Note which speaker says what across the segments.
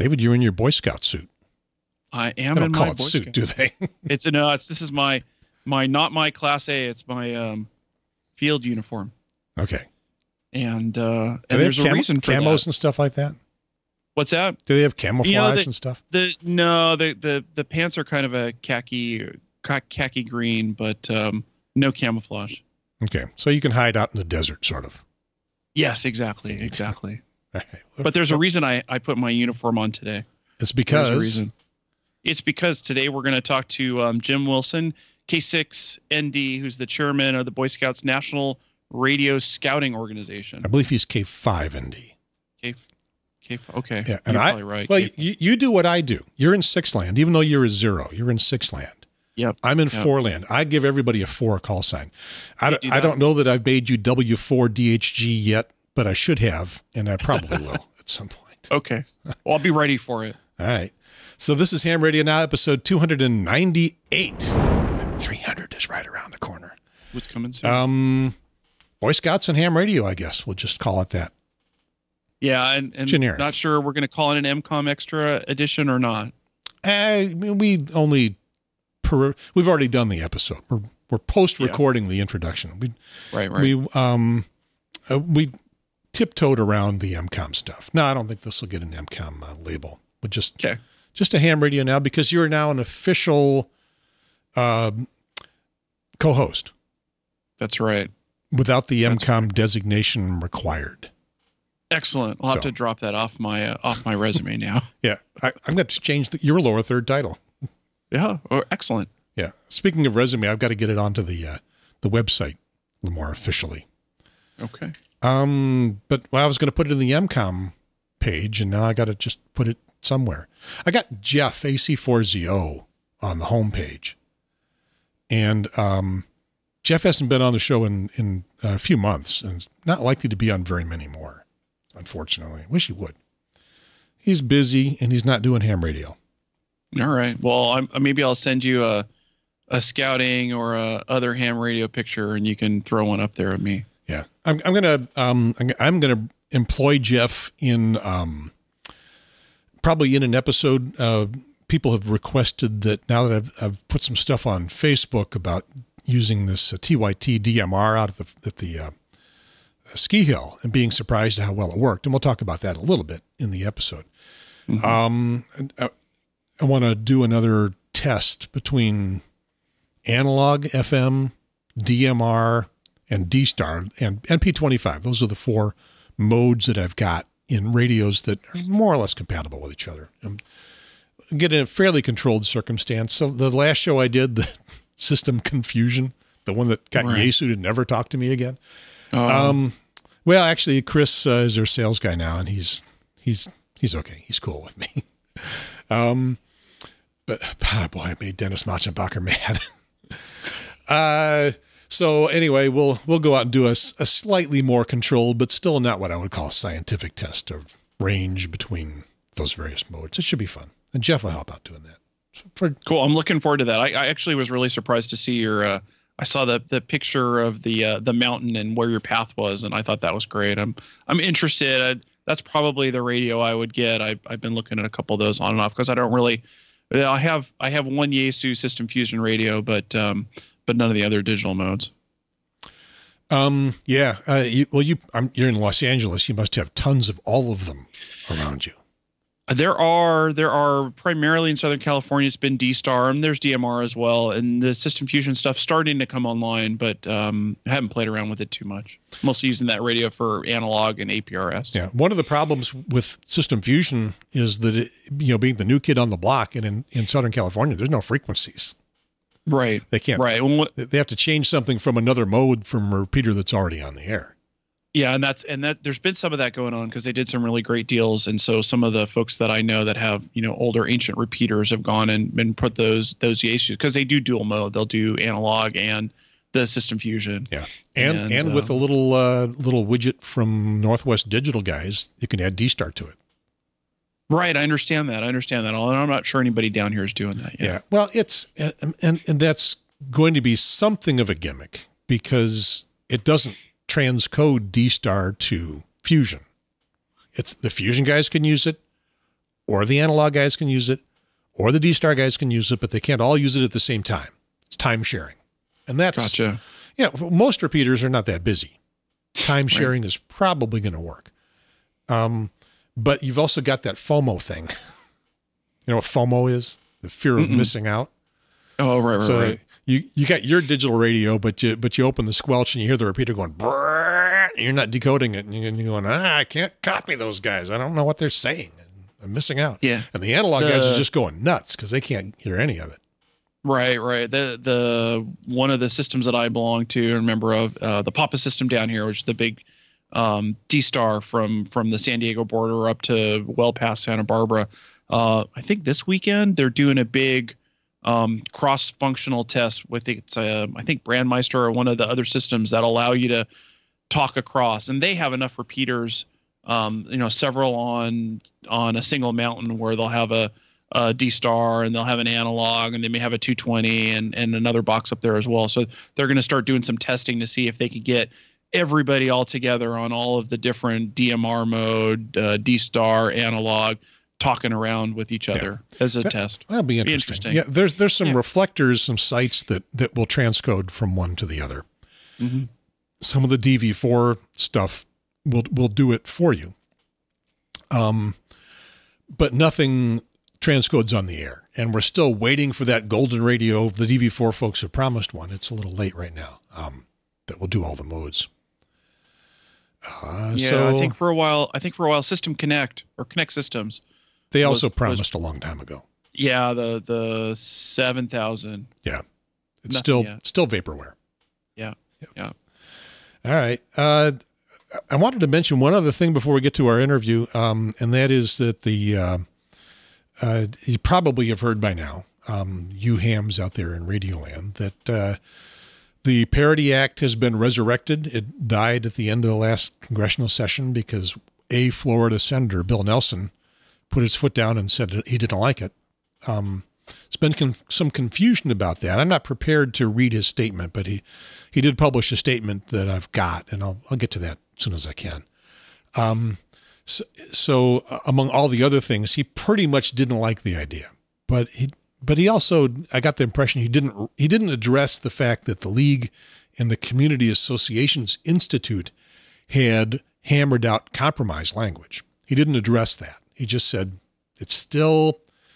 Speaker 1: David, you're in your Boy Scout suit.
Speaker 2: I am
Speaker 1: They don't
Speaker 2: in
Speaker 1: call
Speaker 2: my
Speaker 1: it
Speaker 2: Boy
Speaker 1: suit,
Speaker 2: Scout.
Speaker 1: do they?
Speaker 2: This is my not my Class A. It's my field uniform.
Speaker 1: Okay.
Speaker 2: And
Speaker 1: Do they
Speaker 2: there's
Speaker 1: have
Speaker 2: a reason for
Speaker 1: camos
Speaker 2: that.
Speaker 1: and stuff like that?
Speaker 2: What's that?
Speaker 1: Do they have camouflage and stuff?
Speaker 2: The pants are kind of a khaki green, but no camouflage.
Speaker 1: Okay, so you can hide out in the desert, sort of.
Speaker 2: Yes, exactly.
Speaker 1: All right.
Speaker 2: But there's a reason I put my uniform on today.
Speaker 1: It's because
Speaker 2: There's a reason. It's because today we're going to talk to Jim Wilson K5ND, who's the chairman of the Boy Scouts National Radio Scouting Organization.
Speaker 1: I believe he's K5ND.
Speaker 2: Okay.
Speaker 1: Yeah, and
Speaker 2: you're probably right.
Speaker 1: Well, you do what I do. You're in 6 land, even though you're a 0. You're in 6 land.
Speaker 2: Yep.
Speaker 1: I'm in 4 land. I give everybody a 4 call sign. I don't know that I've made you W0DHG yet, but I should have, and I probably will at some point.
Speaker 2: Okay. Well, I'll be ready for it.
Speaker 1: All right. So this is Ham Radio Now, episode 298. 300 is right around the corner.
Speaker 2: What's coming soon?
Speaker 1: Boy Scouts and Ham Radio, I guess. We'll just call it that.
Speaker 2: Yeah, and
Speaker 1: generic.
Speaker 2: Not sure we're going to call it an MCOM Extra edition or not.
Speaker 1: We've already done the episode. We're post-recording the introduction.
Speaker 2: Right.
Speaker 1: We tiptoed around the MCOM stuff. No, I don't think this will get an MCOM label. But just a Ham Radio Now, because you're now an official co-host.
Speaker 2: That's right.
Speaker 1: Without the MCOM designation required.
Speaker 2: Excellent. I'll have to drop that off my resume now.
Speaker 1: Yeah, I'm going to change your lower third title.
Speaker 2: Yeah. Oh, excellent.
Speaker 1: Yeah. Speaking of resume, I've got to get it onto the website more officially.
Speaker 2: Okay.
Speaker 1: But I was going to put it in the MCOM page, and now I got to just put it somewhere. I got Jeff AC4ZO on the homepage, and Jeff hasn't been on the show in a few months, and not likely to be on very many more. Unfortunately, wish he would. He's busy, and he's not doing ham radio.
Speaker 2: All right. Well, maybe I'll send you a scouting or a other ham radio picture, and you can throw one up there of me.
Speaker 1: Yeah, I'm gonna employ Jeff in probably in an episode. People have requested that now that I've put some stuff on Facebook about using this TYT DMR out at the ski hill and being surprised at how well it worked, and we'll talk about that a little bit in the episode. Mm-hmm. I want to do another test between analog FM, DMR, and D-Star and NP25. Those are the 4 modes that I've got in radios that are more or less compatible with each other. Get in a fairly controlled circumstance. So the last show I did, the system confusion, the one that got Yesu to never talk to me again. Well, actually, Chris is our sales guy now, and he's okay. He's cool with me. But boy, I made Dennis Machenbacher mad. So anyway, we'll go out and do a slightly more controlled, but still not what I would call a scientific test of range between those various modes. It should be fun, and Jeff will help out doing that.
Speaker 2: Cool. I'm looking forward to that. I actually was really surprised to see your. I saw the picture of the mountain and where your path was, and I thought that was great. I'm interested. That's probably the radio I would get. I've been looking at a couple of those on and off because I don't really. I have one Yaesu System Fusion radio, but none of the other digital modes.
Speaker 1: Yeah. You're in Los Angeles. You must have tons of all of them around you.
Speaker 2: There are primarily in Southern California. It's been D-Star, and there's DMR as well, and the System Fusion stuff starting to come online, but I haven't played around with it too much. Mostly using that radio for analog and APRS. Yeah, one of the problems with System Fusion is that being the new kid on the block, and in Southern California, there's no frequencies. Right.
Speaker 1: They can't. Right. They have to change something from another mode from a repeater that's already on the air.
Speaker 2: Yeah, and that there's been some of that going on because they did some really great deals, and so some of the folks that I know that have older ancient repeaters have gone and put those Yaesu, because they do dual mode. They'll do analog and the System Fusion. Yeah, and with a little widget from Northwest Digital guys, you can add D-Star to it. Right, I understand that. And I'm not sure anybody down here is doing that yet. Yeah, well, it's and that's going to be something of a gimmick because it doesn't transcode D-Star to Fusion. It's the Fusion guys can use it,
Speaker 1: or the analog guys can use it, or the D-Star guys can use it, but they can't all use it at the same time. It's time sharing. And that's,
Speaker 2: gotcha.
Speaker 1: Yeah, most repeaters are not that busy. Time sharing is probably going to work. But you've also got that FOMO thing. You know what FOMO is? The fear of missing out.
Speaker 2: Oh, right.
Speaker 1: So you got your digital radio, but you open the squelch and you hear the repeater going, brrr, and you're not decoding it. And you're going, I can't copy those guys. I don't know what they're saying. I'm missing out.
Speaker 2: Yeah.
Speaker 1: And the analog guys are just going nuts because they can't hear any of it.
Speaker 2: Right. The one of the systems that I belong to and member of, the Papa system down here, which is the big D-Star from the San Diego border up to well past Santa Barbara. I think this weekend they're doing a big cross-functional test with I think Brandmeister or one of the other systems that allow you to talk across, and they have enough repeaters, several on a single mountain where they'll have a D-Star and they'll have an analog and they may have a 220 and another box up there as well. So they're going to start doing some testing to see if they could get everybody all together on all of the different DMR mode, D-Star, analog, talking around with each other as a test.
Speaker 1: That'll be interesting. Yeah, there's some reflectors, some sites that will transcode from one to the other. Mm-hmm. Some of the DV4 stuff will do it for you. But nothing transcodes on the air. And we're still waiting for that golden radio. The DV4 folks have promised one. It's a little late right now. That will do all the modes.
Speaker 2: I think for a while System Connect or Connect Systems.
Speaker 1: They also promised a long time ago.
Speaker 2: Yeah, the 7,000.
Speaker 1: Yeah, it's still vaporware.
Speaker 2: Yeah.
Speaker 1: All right. I wanted to mention one other thing before we get to our interview, and that is that you probably have heard by now, you hams out there in Radioland, that the Parity Act has been resurrected. It died at the end of the last congressional session because a Florida Senator, Bill Nelson, put his foot down and said that he didn't like it. There's been some confusion about that. I'm not prepared to read his statement, but he did publish a statement that I've got, and I'll get to that as soon as I can. So among all the other things, he pretty much didn't like the idea, but he also, I got the impression he didn't address the fact that the League and the Community Associations Institute had hammered out compromise language. He didn't address that. He just said it's still,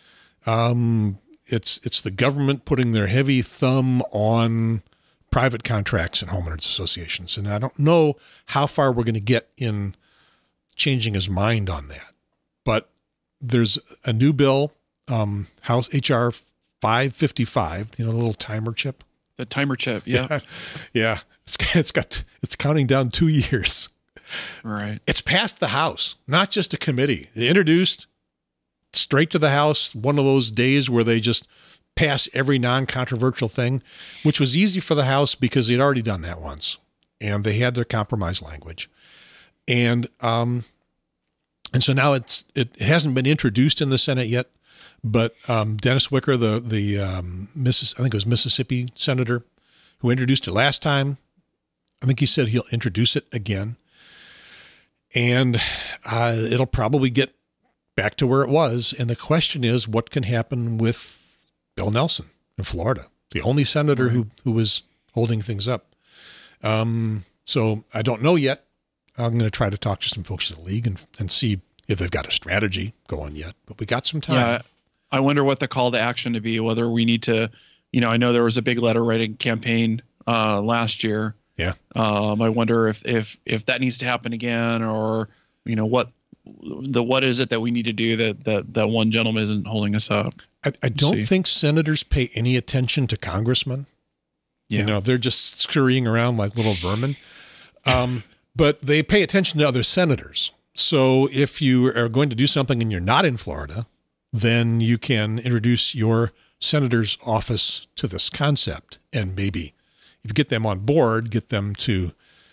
Speaker 1: it's the government putting their heavy thumb on private contracts and homeowners associations. And I don't know how far we're going to get in changing his mind on that. But there's a new bill, House HR 555, the little timer chip.
Speaker 2: The timer chip, yeah.
Speaker 1: Yeah. It's counting down 2 years.
Speaker 2: Right.
Speaker 1: It's passed the House, not just a committee. They introduced straight to the House, one of those days where they just pass every non-controversial thing, which was easy for the House because they'd already done that once, and they had their compromise language. And so now it hasn't been introduced in the Senate yet, but Dennis Wicker, I think it was Mississippi senator who introduced it last time, I think he said he'll introduce it again. And it'll probably get back to where it was. And the question is, what can happen with Bill Nelson in Florida, the only senator who was holding things up? So I don't know yet. I'm going to try to talk to some folks at the League and see if they've got a strategy going yet. But we got some time.
Speaker 2: Yeah, I wonder what the call to action to be, whether we need to, I know there was a big letter writing campaign last year.
Speaker 1: Yeah.
Speaker 2: I wonder if that needs to happen again, or what is it that we need to do that one gentleman isn't holding us up.
Speaker 1: I don't think senators pay any attention to congressmen. Yeah. They're just scurrying around like little vermin. But they pay attention to other senators. So if you are going to do something and you're not in Florida, then you can introduce your senator's office to this concept, and maybe if you get them on board, get them to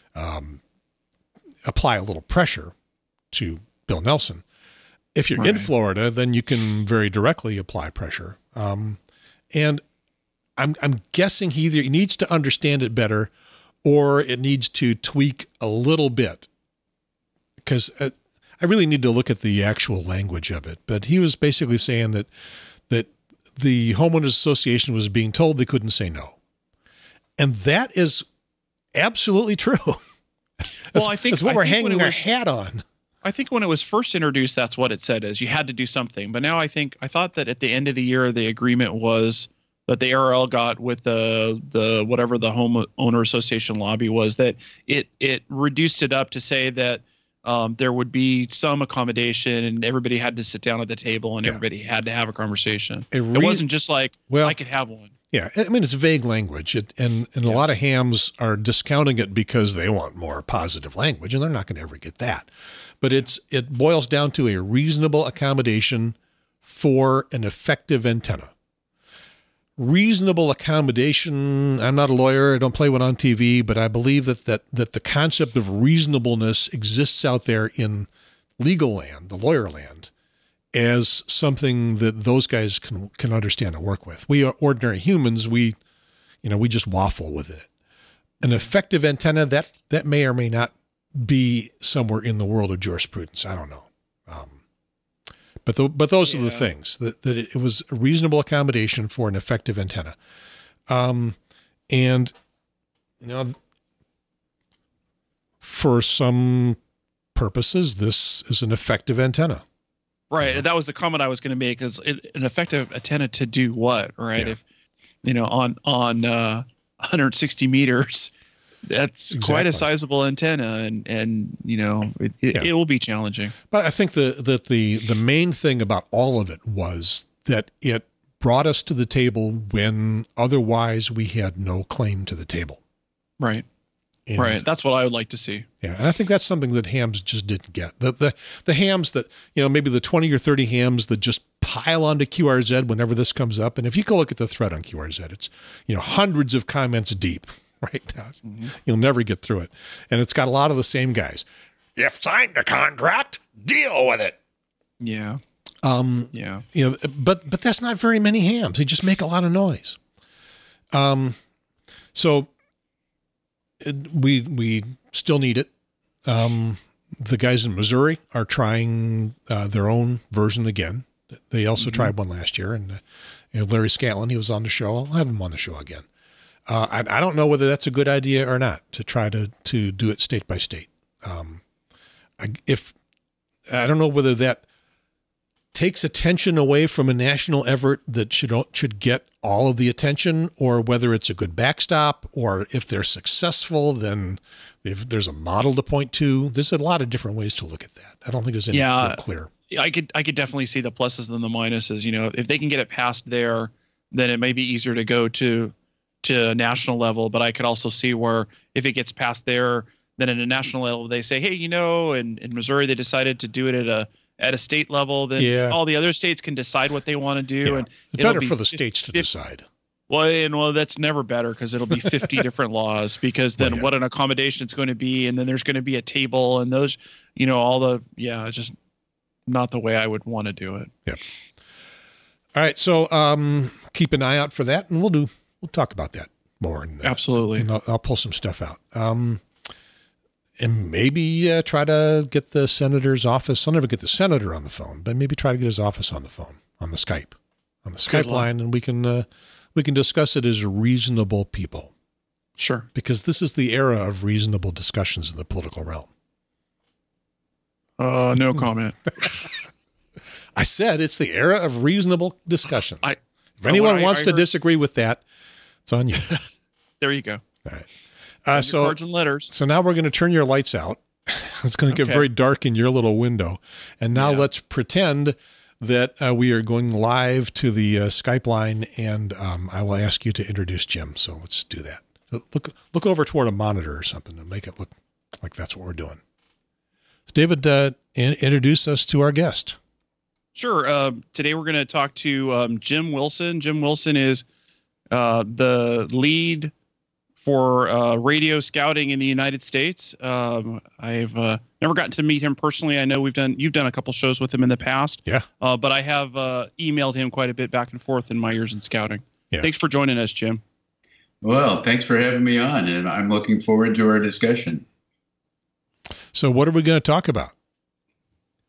Speaker 1: apply a little pressure to Bill Nelson. If you're in Florida, then you can very directly apply pressure. And I'm guessing he either needs to understand it better or it needs to tweak a little bit. Because I really need to look at the actual language of it, but he was basically saying that the homeowners association was being told they couldn't say no. And that is absolutely true.
Speaker 2: Well, I think
Speaker 1: that's what we're hanging our hat on.
Speaker 2: I think when it was first introduced, that's what it said, is you had to do something. But now I thought that at the end of the year, the agreement was that the ARL got with the whatever the homeowner association lobby was, that it reduced it up to say that there would be some accommodation and everybody had to sit down at the table and everybody had to have a conversation. It wasn't just like, well, I could have one. Yeah.
Speaker 1: I mean, it's vague language, and a lot of hams are discounting it because they want more positive language, and they're not going to ever get that. But it boils down to a reasonable accommodation for an effective antenna. Reasonable accommodation. I'm not a lawyer. I don't play one on TV, but I believe that the concept of reasonableness exists out there in legal land, the lawyer land, as something that those guys can understand and work with. We are ordinary humans. We just waffle with it. An effective antenna, that may or may not be somewhere in the world of jurisprudence. I don't know. But those are the things that it was a reasonable accommodation for an effective antenna. And for some purposes, this is an effective antenna.
Speaker 2: Right. That was the comment I was going to make, is an effective antenna to do what, right? Yeah. If, on 160 meters, that's quite a sizable antenna, and it will be challenging.
Speaker 1: But I think that the main thing about all of it was that it brought us to the table when otherwise we had no claim to the table.
Speaker 2: Right. Right. That's what I would like to see.
Speaker 1: Yeah. And I think that's something that hams just didn't get. The hams that, maybe the 20 or 30 hams that just pile onto QRZ whenever this comes up. And if you go look at the thread on QRZ, it's, hundreds of comments deep right now. Mm-hmm. You'll never get through it. And it's got a lot of the same guys. You've signed a contract, deal with it.
Speaker 2: Yeah.
Speaker 1: But that's not very many hams. They just make a lot of noise. So we still need it. The guys in Missouri are trying their own version again. They also tried one last year, and Larry Scantlin, he was on the show. I'll have him on the show again. I don't know whether that's a good idea or not to try to do it state by state. I don't know whether that takes attention away from a national effort that should get all of the attention, or whether it's a good backstop, or if they're successful, then there's a model to point to. There's a lot of different ways to look at that. I don't think there's any real clear.
Speaker 2: I could definitely see the pluses and the minuses. If they can get it past there, then it may be easier to go to a national level. But I could also see where if it gets past there, then at a national level, they say, hey, in Missouri, they decided to do it at a state level, then all the other states can decide what they want to do.
Speaker 1: Yeah.
Speaker 2: And
Speaker 1: it's better for the states to decide.
Speaker 2: Well, that's never better, because it'll be 50 different laws, because then what an accommodation is going to be. And then there's going to be a table, and those, it's just not the way I would want to do it.
Speaker 1: Yeah. All right. So keep an eye out for that, and we'll talk about that more.
Speaker 2: Absolutely.
Speaker 1: And I'll pull some stuff out. And maybe try to get the senator's office. I'll never get the senator on the phone, but maybe try to get his office on the phone, on the Skype line, and we can discuss it as reasonable people.
Speaker 2: Sure.
Speaker 1: Because this is the era of reasonable discussions in the political realm.
Speaker 2: No comment.
Speaker 1: I said it's the era of reasonable discussion. If anyone wants to disagree with that, it's on you.
Speaker 2: There you go.
Speaker 1: All right.
Speaker 2: Cards and letters.
Speaker 1: So now we're going to turn your lights out. It's going to get very dark in your little window. And now let's pretend that we are going live to the Skype line, and I will ask you to introduce Jim. So let's do that. Look over toward a monitor or something and make it look like that's what we're doing. So David, introduce us to our guest.
Speaker 2: Sure. Today we're going to talk to Jim Wilson. Jim Wilson is the lead for radio scouting in the United States. I've never gotten to meet him personally. I know you've done a couple shows with him in the past.
Speaker 1: Yeah.
Speaker 2: But I have emailed him quite a bit back and forth in my years in scouting. Yeah. Thanks for joining us, Jim.
Speaker 3: Well, thanks for having me on, and I'm looking forward to our discussion.
Speaker 1: So what are we going to talk about?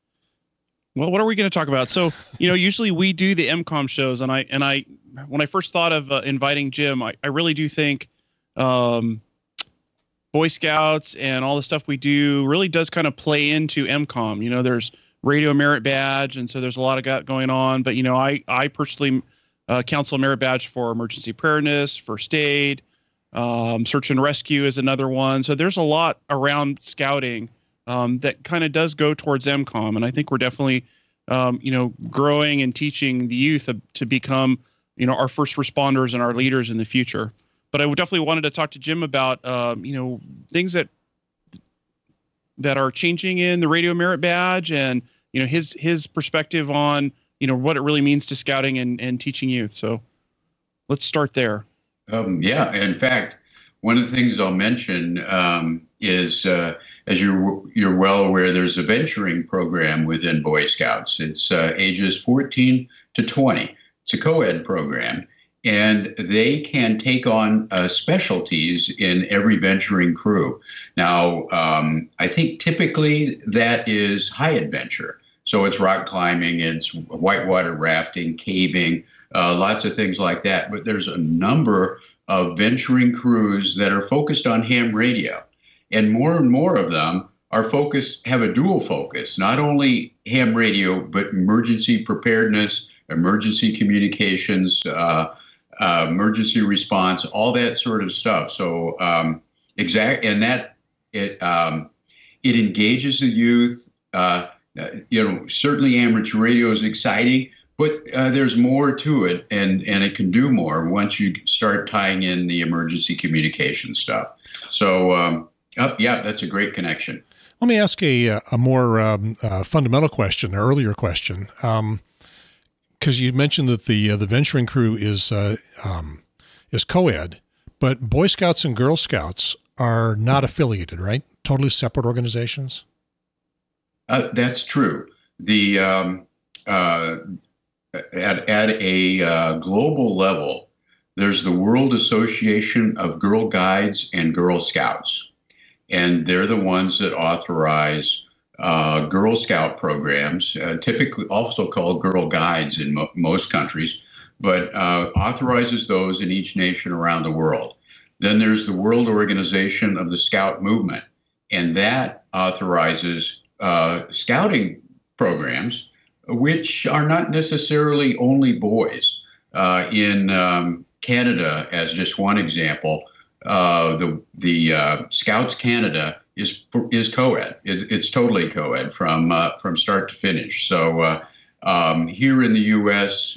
Speaker 2: Well, what are we going to talk about? So, usually we do the MCOM shows, and I when I first thought of inviting Jim, I really do think Boy Scouts and all the stuff we do really does kind of play into MCOM. There's Radio Merit Badge, and so there's a lot of that going on. But I personally counsel Merit Badge for emergency preparedness, first aid, search and rescue is another one. So there's a lot around scouting that kind of does go towards MCOM, and I think we're definitely growing and teaching the youth to become our first responders and our leaders in the future. But I definitely wanted to talk to Jim about things that are changing in the Radio Merit Badge, and his perspective on what it really means to scouting and teaching youth. So let's start there.
Speaker 3: Yeah, in fact, one of the things I'll mention is, as you're well aware, there's a venturing program within Boy Scouts. It's ages 14 to 20. It's a co-ed program, and they can take on specialties in every venturing crew. Now, I think typically that is high adventure. So it's rock climbing, it's whitewater rafting, caving, lots of things like that. But there's a number of venturing crews that are focused on ham radio. And more of them have a dual focus, not only ham radio, but emergency preparedness, emergency communications, emergency response, all that sort of stuff. So it engages the youth. Certainly amateur radio is exciting, but there's more to it, and it can do more once you start tying in the emergency communication stuff. So, yeah, that's a great connection.
Speaker 1: Let me ask a more fundamental question, an earlier question, because you mentioned that the venturing crew is co-ed, but Boy Scouts and Girl Scouts are not affiliated, right? Totally separate organizations.
Speaker 3: That's true. The at a global level, there's the World Association of Girl Guides and Girl Scouts, and they're the ones that authorize Girl Scout programs, typically also called Girl Guides in most countries, but authorizes those in each nation around the world. Then there's the World Organization of the Scout Movement, and that authorizes scouting programs, which are not necessarily only boys. In Canada, as just one example, the Scouts Canada is co-ed. It's totally co-ed from start to finish. So here in the U.S.,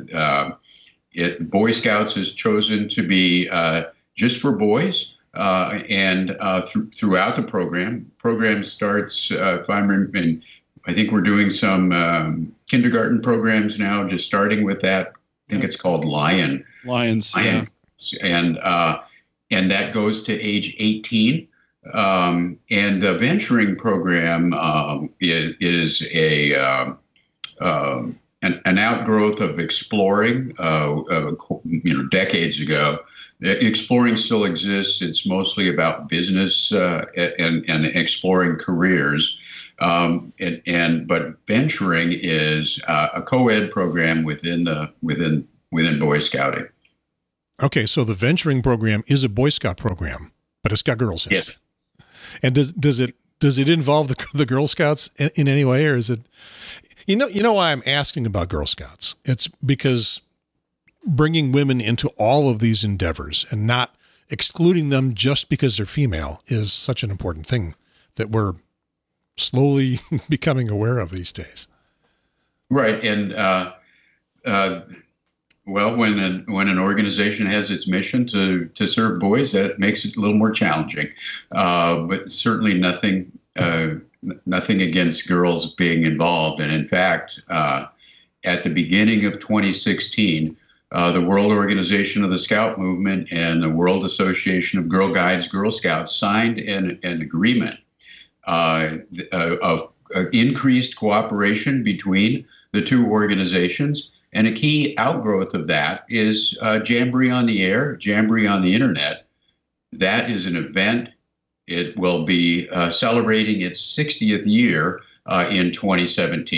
Speaker 3: Boy Scouts has chosen to be just for boys. And throughout the program starts, I think we're doing some kindergarten programs now, just starting with that. I think it's called Lions. Yeah. And that goes to age 18. And the venturing program is an outgrowth of exploring, decades ago. Exploring still exists. It's mostly about business and exploring careers. But venturing is a co-ed program within Boy Scouting.
Speaker 1: Okay, so the venturing program is a Boy Scout program, but it's got girls in it.
Speaker 3: Yes.
Speaker 1: And does it involve the Girl Scouts in any way, or is it? You know why I'm asking about Girl Scouts? It's because bringing women into all of these endeavors and not excluding them just because they're female is such an important thing that we're slowly becoming aware of these days.
Speaker 3: Right. And, well, when an organization has its mission to serve boys, that makes it a little more challenging. But certainly nothing against girls being involved. And in fact, at the beginning of 2016, the World Organization of the Scout Movement and the World Association of Girl Guides, Girl Scouts signed an agreement of increased cooperation between the two organizations. And a key outgrowth of that is Jamboree on the Air, Jamboree on the Internet. That is an event. It will be celebrating its 60th year in 2017.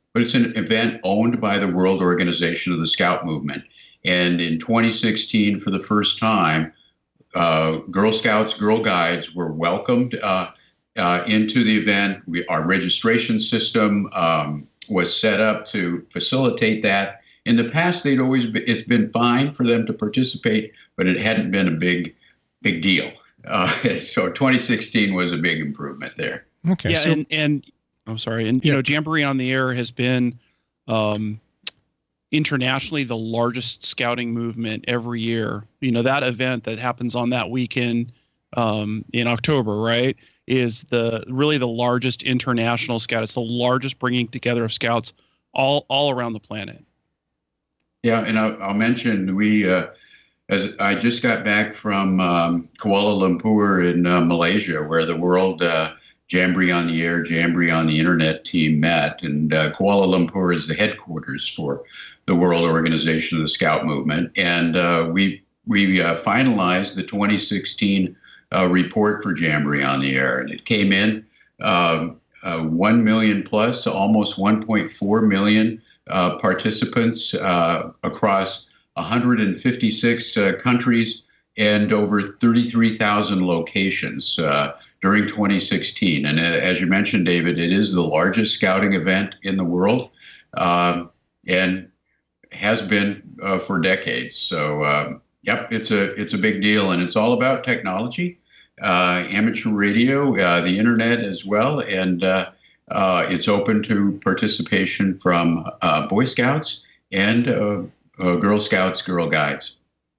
Speaker 3: but it's an event owned by the World Organization of the Scout Movement. And in 2016, for the first time, Girl Scouts, Girl Guides were welcomed into the event. Our registration system was set up to facilitate that. In the past, it's been fine for them to participate, but it hadn't been a big deal. So 2016 was a big improvement there.
Speaker 2: Okay. Yeah, so, and I'm sorry. And, you know, Jamboree on the Air has been internationally the largest scouting movement every year. You know, that event that happens on that weekend in October, right, is really the largest international scout. It's the largest bringing together of scouts all around the planet.
Speaker 3: Yeah, and I'll mention as I just got back from Kuala Lumpur in Malaysia, where the World Jamboree on the Air, Jamboree on the Internet team met, and Kuala Lumpur is the headquarters for the World Organization of the Scout Movement, and we finalized the 2016 report for Jamboree on the Air, and it came in 1 million plus, almost 1.4 million participants across 156 countries and over 33,000 locations during 2016. And as you mentioned, David, it is the largest scouting event in the world and has been for decades. So, yep, it's a big deal, and it's all about technology, amateur radio, the internet as well, and it's open to participation from Boy Scouts and Girl Scouts, Girl Guides.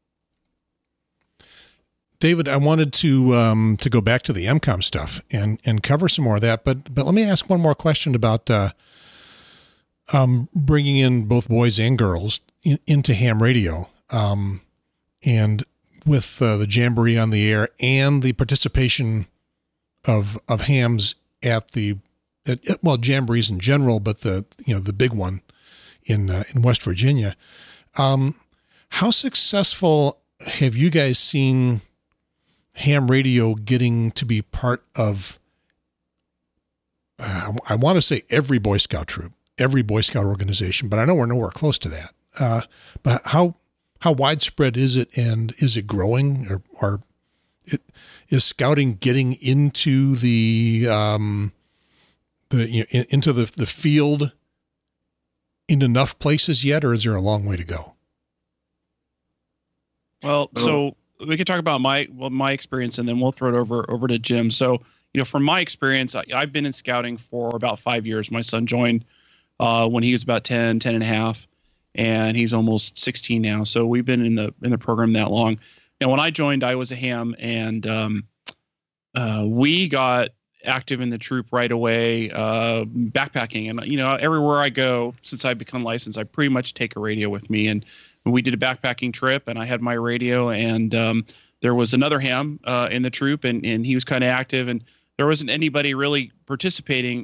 Speaker 1: David, I wanted to go back to the MCOM stuff and cover some more of that, but let me ask one more question about bringing in both boys and girls into ham radio, and with the Jamboree on the Air and the participation of hams at Jamborees in general, but the big one in West Virginia. How successful have you guys seen ham radio getting to be part of, I want to say every Boy Scout troop, every Boy Scout organization, but I know we're nowhere close to that. But how widespread is it, and is it growing, or is scouting getting into into the field in enough places yet, or is there a long way to go?
Speaker 2: Well, so we could talk about my experience, and then we'll throw it over to Jim. So, from my experience, I've been in scouting for about 5 years. My son joined when he was about 10 and a half, and he's almost 16 now. So we've been in the program that long. And when I joined, I was a ham, and we got active in the troop right away, backpacking. And, everywhere I go, since I've become licensed, I pretty much take a radio with me. And we did a backpacking trip, and I had my radio, and there was another ham in the troop, and he was kind of active, and there wasn't anybody really participating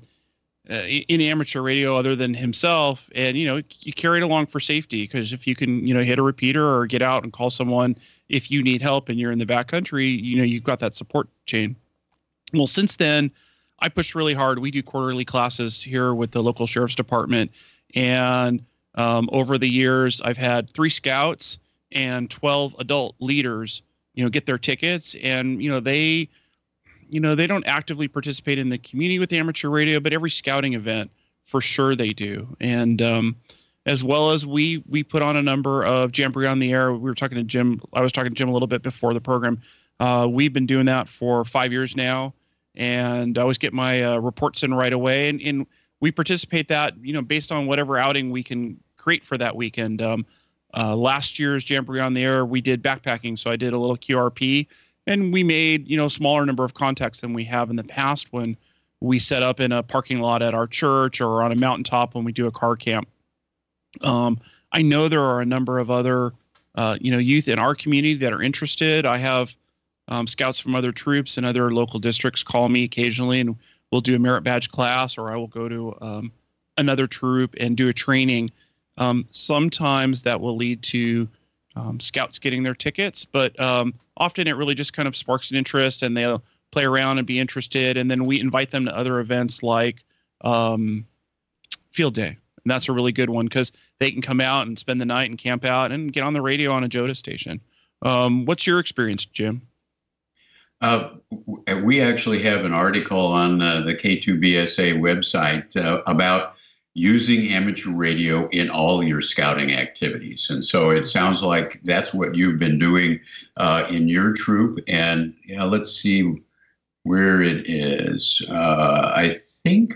Speaker 2: in amateur radio other than himself. And, you carry it along for safety, because if you can, hit a repeater or get out and call someone if you need help and you're in the backcountry, you've got that support chain. Well, since then, I pushed really hard. We do quarterly classes here with the local sheriff's department, and over the years, I've had 3 scouts and 12 adult leaders, get their tickets, and they don't actively participate in the community with amateur radio, but every scouting event for sure they do. And as well as we put on a number of Jamboree on the Air. We were talking to Jim. I was talking to Jim a little bit before the program. We've been doing that for 5 years now, and I always get my reports in right away, and we participate that, based on whatever outing we can create for that weekend. Last year's Jamboree on the Air, we did backpacking. So I did a little QRP, and we made, a smaller number of contacts than we have in the past when we set up in a parking lot at our church or on a mountaintop when we do a car camp. I know there are a number of other, youth in our community that are interested. I have scouts from other troops and other local districts call me occasionally, and we'll do a merit badge class, or I will go to another troop and do a training. Sometimes that will lead to scouts getting their tickets, but often it really just kind of sparks an interest, and they'll play around and be interested. And then we invite them to other events like field day. And that's a really good one because they can come out and spend the night and camp out and get on the radio on a JOTA station. What's your experience, Jim?
Speaker 3: We actually have an article on the K2BSA website about using amateur radio in all your scouting activities. And so it sounds like that's what you've been doing in your troop. And let's see where it is. I think,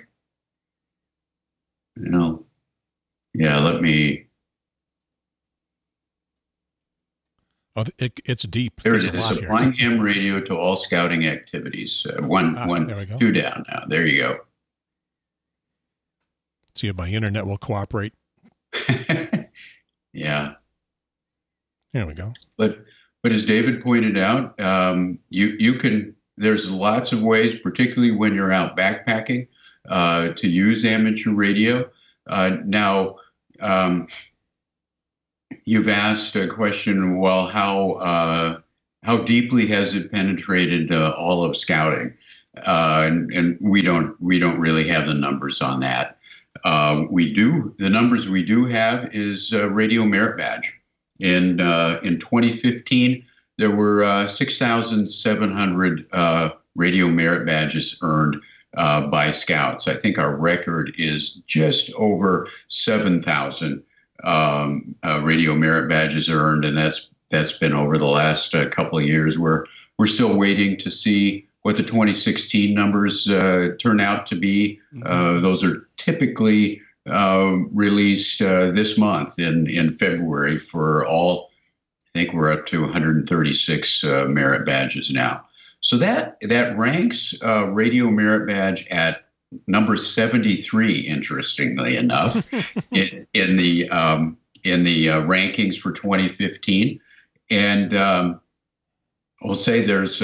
Speaker 3: let me.
Speaker 1: Oh, it's deep.
Speaker 3: There it is. Applying ham radio to all scouting activities. There we go. 2 down now. There you go.
Speaker 1: See if my internet will cooperate.
Speaker 3: Yeah.
Speaker 1: There we go.
Speaker 3: But as David pointed out, you can. There's lots of ways, particularly when you're out backpacking, to use amateur radio. Now. You've asked a question, well, how deeply has it penetrated all of scouting? And we don't really have the numbers on that. The numbers we do have is Radio Merit Badge. In 2015, there were 6,700 Radio Merit Badges earned by Scouts. I think our record is just over 7,000 Radio Merit Badges earned, and that's been over the last couple of years. We're still waiting to see what the 2016 numbers turn out to be. Those are typically released this month in February for all. I think we're up to 136 merit badges now. So that ranks Radio Merit Badge at number 73, interestingly enough, in the rankings for 2015, and I'll say there's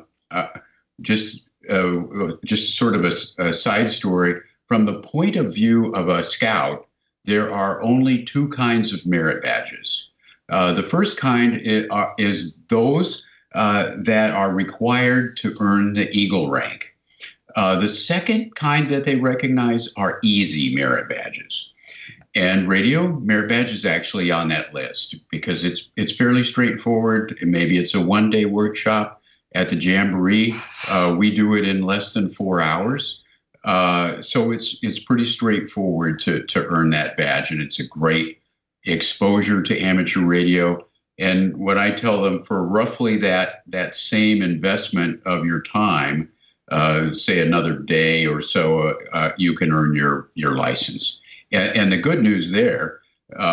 Speaker 3: just sort of a side story from the point of view of a scout. There are only 2 kinds of merit badges. The first kind is those that are required to earn the Eagle rank. The second kind that they recognize are easy merit badges. And Radio Merit Badge is actually on that list because it's fairly straightforward. Maybe it's a 1-day workshop at the Jamboree. We do it in less than 4 hours. So it's pretty straightforward to earn that badge, and it's a great exposure to amateur radio. And what I tell them, for roughly that same investment of your time, say another day or so, you can earn your license. And the good news there,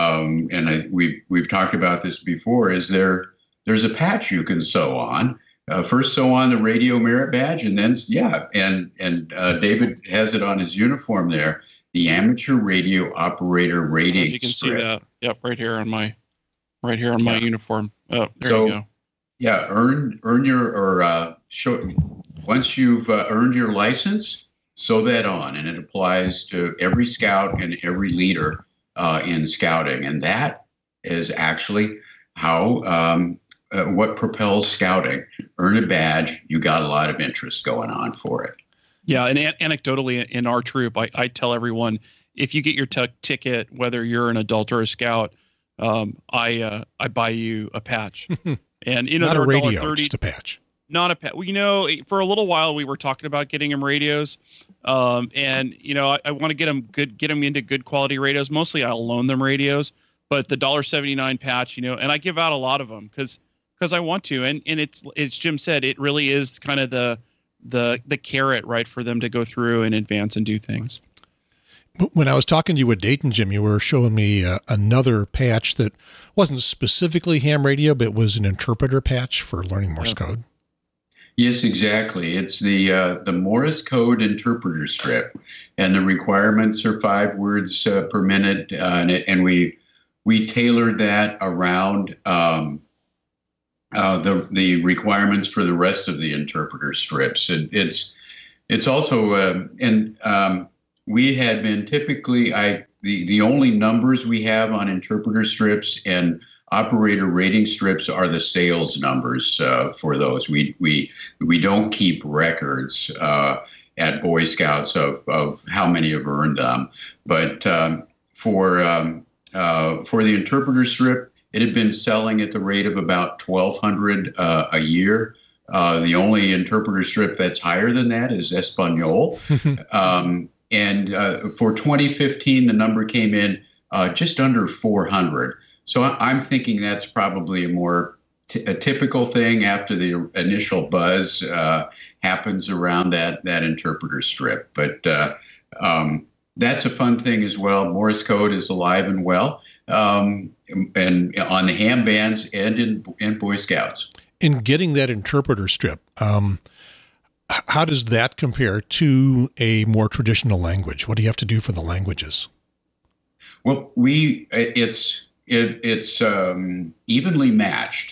Speaker 3: we've talked about this before, is there's a patch you can sew on. First sew on the Radio Merit Badge, and then David has it on his uniform there, the Amateur Radio Operator Rating.
Speaker 2: You can see that. Yep, right here on my uniform. Oh, there you go.
Speaker 3: Yeah, earn your once you've earned your license, sew that on, and it applies to every scout and every leader in scouting, and that is actually how what propels scouting. Earn a badge, you got a lot of interest going on for it.
Speaker 2: Yeah, and anecdotally in our troop, I tell everyone, if you get your ticket, whether you're an adult or a scout, I buy you a patch. And
Speaker 1: not a radio, just a patch.
Speaker 2: Not a patch. Well, for a little while we were talking about getting them radios, and I want to get them into good quality radios. Mostly I'll loan them radios, but the $1.79 patch, and I give out a lot of them because I want to, and it's Jim said, it really is kind of the carrot, right, for them to go through and advance and do things.
Speaker 1: When I was talking to you at Dayton, Jim, you were showing me another patch that wasn't specifically ham radio, but it was an interpreter patch for learning Morse code.
Speaker 3: Yes, exactly. It's the Morse code interpreter strip, and the requirements are 5 words per minute, and we tailored that around the requirements for the rest of the interpreter strips. It's also we had been typically the only numbers we have on interpreter strips and operator rating strips are the sales numbers for those. We don't keep records, at Boy Scouts of how many have earned them. But for the interpreter strip, it had been selling at the rate of about 1,200 a year. The only interpreter strip that's higher than that is Espanol. And for 2015, the number came in just under 400. So I'm thinking that's probably a more a typical thing after the initial buzz happens around that interpreter strip. But that's a fun thing as well. Morse code is alive and well, and on the ham bands and in Boy Scouts.
Speaker 1: In getting that interpreter strip, how does that compare to a more traditional language? What do you have to do for the languages? Well,
Speaker 3: it's evenly matched.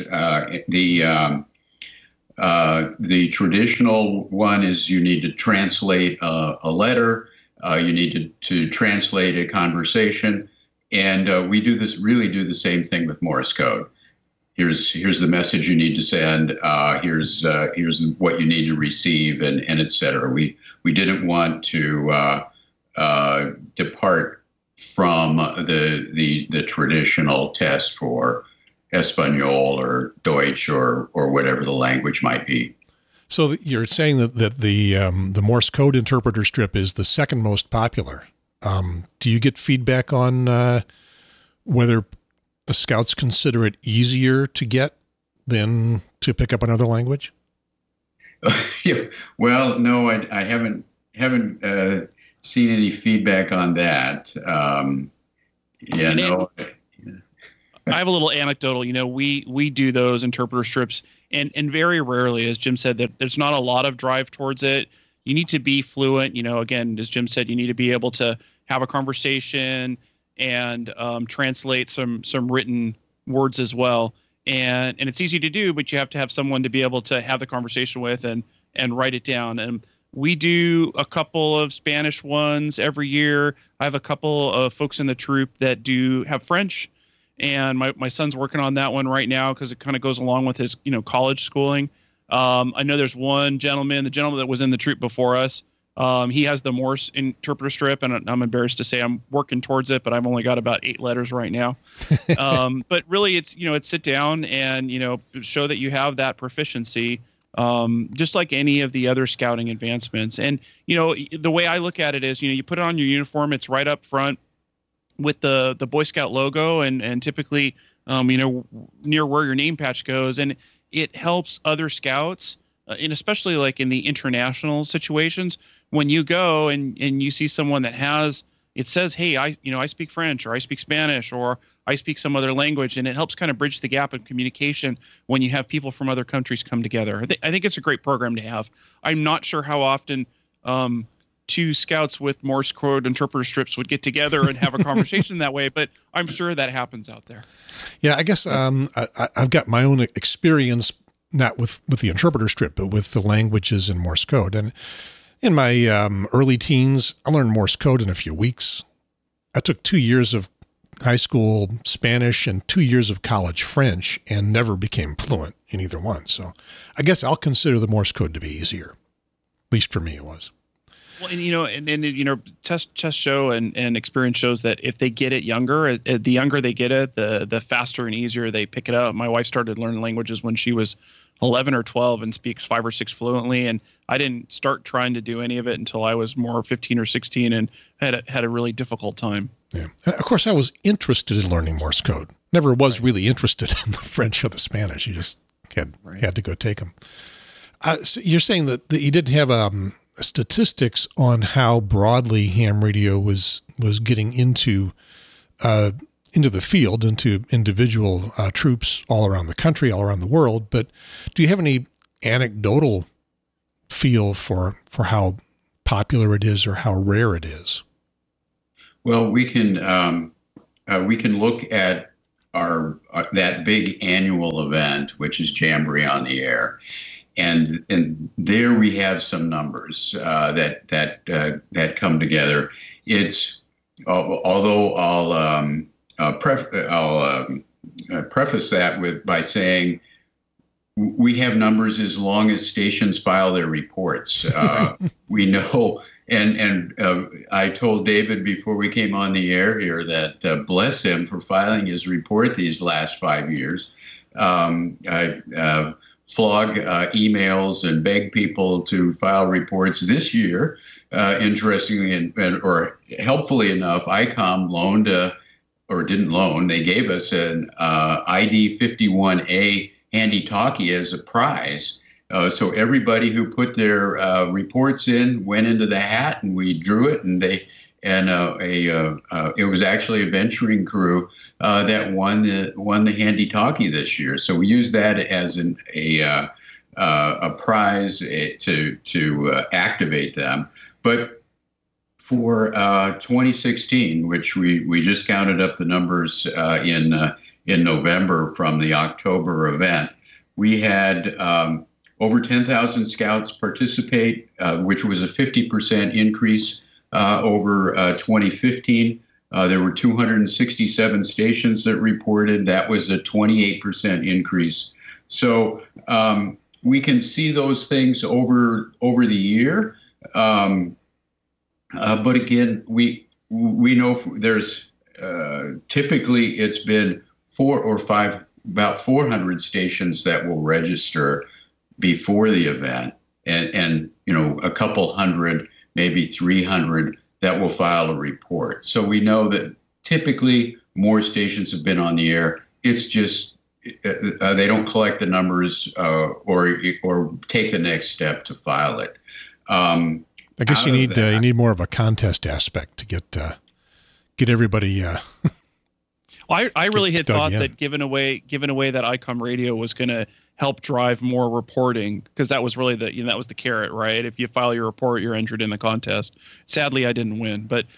Speaker 3: The traditional one is you need to translate a letter, you need to translate a conversation, and we do the same thing with Morse code. Here's the message you need to send. Here's what you need to receive, and et cetera. We didn't want to depart from the traditional test for Espanol or Deutsch or whatever the language might be.
Speaker 1: So you're saying that the Morse code interpreter strip is the second most popular. Do you get feedback on whether Scouts consider it easier to get than to pick up another language?
Speaker 3: Well, no, I haven't seen any feedback on that.
Speaker 2: I have a little anecdotal. We do those interpreter strips, and very rarely, as Jim said, that there's not a lot of drive towards it. You need to be fluent. Again, as Jim said, you need to be able to have a conversation and translate some written words as well. And it's easy to do, but you have to have someone to be able to have the conversation with and write it down. And we do a couple of Spanish ones every year. I have a couple of folks in the troop that do have French, and my son's working on that one right now because it kind of goes along with his college schooling. I know there's one gentleman, the gentleman that was in the troop before us. He has the Morse interpreter strip, and I'm embarrassed to say I'm working towards it, but I've only got about 8 letters right now. But really, it's sit down and show that you have that proficiency, just like any of the other scouting advancements. And the way I look at it is, you put it on your uniform, it's right up front with the Boy Scout logo, and typically, near where your name patch goes, and it helps other scouts. And especially like in the international situations, when you go and you see someone that it says, hey, I speak French, or I speak Spanish, or I speak some other language, and it helps kind of bridge the gap in communication when you have people from other countries come together. I think it's a great program to have. I'm not sure how often 2 scouts with Morse code interpreter strips would get together and have a conversation that way, but I'm sure that happens out there.
Speaker 1: Yeah, I guess I've got my own experience, not with the interpreter strip, but with the languages in Morse code. And in my early teens, I learned Morse code in a few weeks. I took 2 years of high school Spanish and 2 years of college French and never became fluent in either one. So I guess I'll consider the Morse code to be easier. At least for me, it was.
Speaker 2: Well, and tests show and experience shows that if they get it younger, the younger they get it, the faster and easier they pick it up. My wife started learning languages when she was 11 or 12 and speaks 5 or 6 fluently, and I didn't start trying to do any of it until I was more 15 or 16 and had a really difficult time.
Speaker 1: Yeah, of course, I was interested in learning Morse code. Never was really interested in the French or the Spanish. You just had to go take them. So you're saying that you didn't have statistics on how broadly ham radio was getting into the field, into individual troops all around the country, all around the world. But do you have any anecdotal feel for how popular it is or how rare it is?
Speaker 3: Well, we can look at our that big annual event, which is Jamboree on the Air. And there we have some numbers that come together. It's although I'll preface that by saying we have numbers as long as stations file their reports. We know, and I told David before we came on the air here that bless him for filing his report these last 5 years. I flog emails and beg people to file reports this year. Interestingly, or helpfully enough, ICOM loaned, or didn't loan, they gave us an ID 51A handy-talkie as a prize. So everybody who put their reports in went into the hat, and we drew it, and it was actually a venturing crew that won the handy-talkie this year. So we used that as a prize to activate them. But for 2016, which we just counted up the numbers in November from the October event, we had over 10,000 scouts participate, which was a 50% increase over 2015. There were 267 stations that reported. That was a 28% increase. So we can see those things over the year. But again, we know there's typically it's been 4 or 5, about 400 stations that will register before the event, and a couple hundred, maybe 300 that will file a report. So we know that typically more stations have been on the air. It's just they don't collect the numbers or take the next step to file it. I
Speaker 1: guess you need more of a contest aspect to get everybody.
Speaker 2: I really had thought that given away that ICOM radio was going to help drive more reporting, because that was really that was the carrot, right? If you file your report, you're entered in the contest. Sadly, I didn't win, but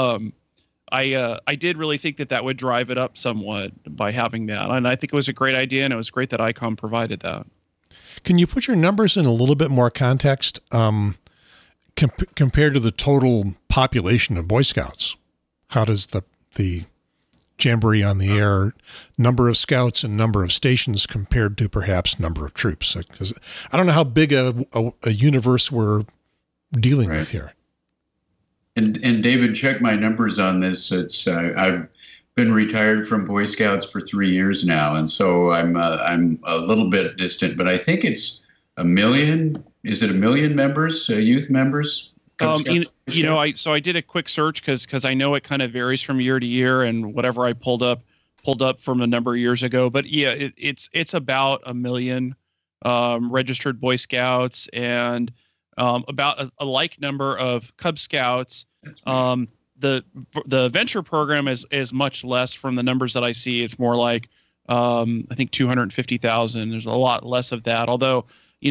Speaker 2: I did really think that would drive it up somewhat by having that, and I think it was a great idea, and it was great that ICOM provided that.
Speaker 1: Can you put your numbers in a little bit more context compared to the total population of Boy Scouts? How does the Jamboree on the air, number of scouts and number of stations compared to perhaps number of troops? Because I don't know how big a universe we're dealing with here.
Speaker 3: And David, check my numbers on this. It's I've been retired from Boy Scouts for 3 years now, and so I'm a little bit distant, but I think it's 1 million. Is it 1 million members, youth members?
Speaker 2: I did a quick search because I know it kind of varies from year to year, and whatever I pulled up from a number of years ago. But yeah, it's about 1 million registered Boy Scouts, and about a like number of Cub Scouts. The venture program is much less from the numbers that I see. It's more like I think 250,000. There's a lot less of that, although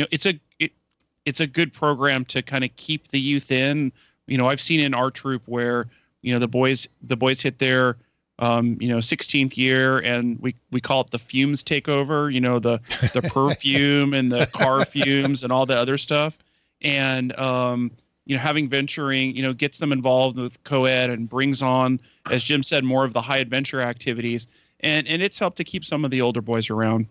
Speaker 2: it's a good program to kind of keep the youth in. I've seen in our troop where, the boys hit their, 16th year, and we call it the fumes takeover, the perfume and the car fumes and all the other stuff. And, having venturing, gets them involved with co-ed and brings on, as Jim said, more of the high adventure activities. And it's helped to keep some of the older boys around.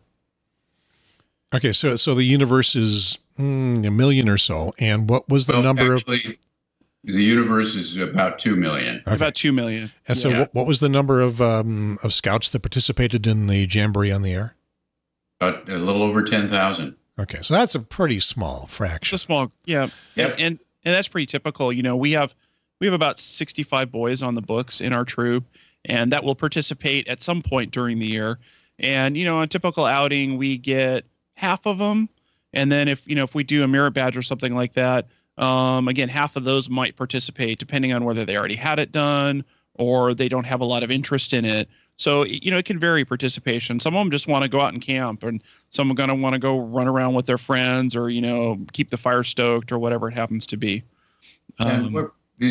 Speaker 1: Okay. So the universe is 1 million or so. And what was the number
Speaker 3: actually, the universe is about 2 million.
Speaker 1: Okay.
Speaker 2: About 2 million.
Speaker 1: And so what was the number of scouts that participated in the Jamboree on the air?
Speaker 3: About a little over 10,000.
Speaker 1: Okay. So that's a pretty small fraction.
Speaker 2: It's a small, yeah. Yep. And that's pretty typical. We have about 65 boys on the books in our troop, and that will participate at some point during the year. And, a typical outing, we get half of them. And then if we do a merit badge or something like that, again, half of those might participate, depending on whether they already had it done or they don't have a lot of interest in it. So, it can vary participation. Some of them just want to go out and camp, and some are going to want to go run around with their friends or, keep the fire stoked or whatever it happens to be.
Speaker 3: And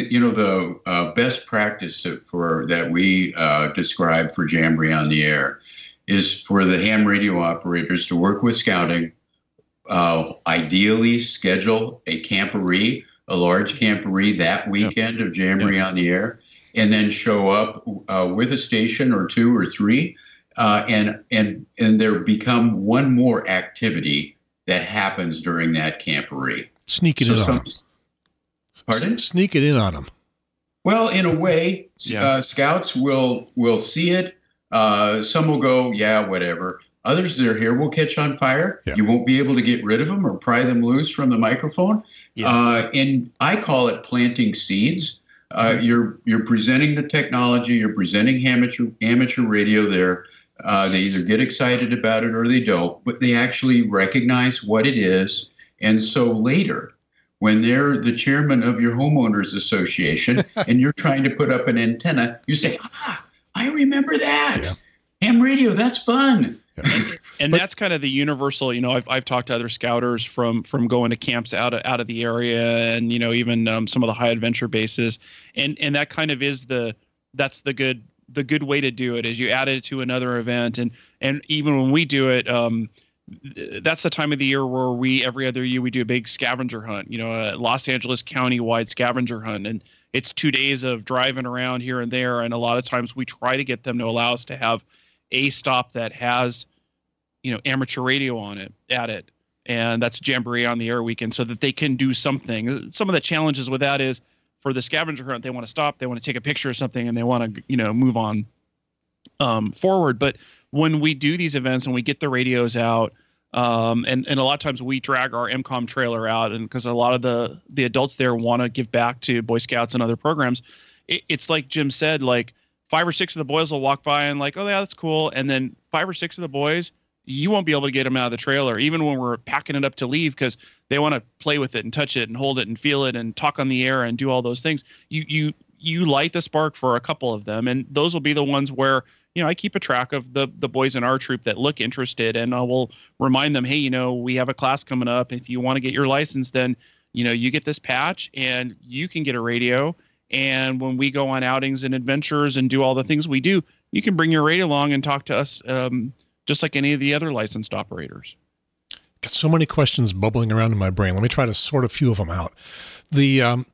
Speaker 3: the best practice that we describe for Jamboree on the air is for the ham radio operators to work with scouting, ideally schedule a camporee, a large camporee that weekend of Jamboree on the air, and then show up with a station or 2 or 3 and there become one more activity that happens during that camporee.
Speaker 1: Sneak it in on them.
Speaker 3: Pardon?
Speaker 1: Sneak it in on them.
Speaker 3: Well, in a way, scouts will see it. Some will go, yeah, whatever. Others that are here will catch on fire. Yeah. You won't be able to get rid of them or pry them loose from the microphone. Yeah. And I call it planting seeds. You're presenting the technology. You're presenting amateur radio there. They either get excited about it or they don't, but they actually recognize what it is. And so later, when they're the chairman of your homeowners association and you're trying to put up an antenna, you say, I remember that. Yeah. Ham radio, that's fun.
Speaker 2: Yeah. And that's kind of the universal, I've talked to other scouters from going to camps out of the area and, even some of the high adventure bases. And that kind of is that's the good way to do it, is you add it to another event. And even when we do it, that's the time of the year where every other year we do a big scavenger hunt, a Los Angeles County-wide scavenger hunt. And it's 2 days of driving around here and there. And a lot of times we try to get them to allow us to have a stop that has, amateur radio at it. And that's Jamboree on the Air weekend, so that they can do something. Some of the challenges with that is for the scavenger hunt, they want to stop, they want to take a picture of something, and they want to, move on forward. But when we do these events and we get the radios out, and a lot of times we drag our MCOM trailer out, and because a lot of the adults there want to give back to Boy Scouts and other programs, it's like Jim said, like 5 or 6 of the boys will walk by and like, oh yeah, that's cool. And then 5 or 6 of the boys, you won't be able to get them out of the trailer, even when we're packing it up to leave, because they want to play with it and touch it and hold it and feel it and talk on the air and do all those things. You light the spark for a couple of them, and those will be the ones where, I keep a track of the boys in our troop that look interested, and I will remind them, hey, we have a class coming up. If you want to get your license, then, you get this patch and you can get a radio. And when we go on outings and adventures and do all the things we do, you can bring your radio along and talk to us just like any of the other licensed operators.
Speaker 1: Got so many questions bubbling around in my brain. Let me try to sort a few of them out. The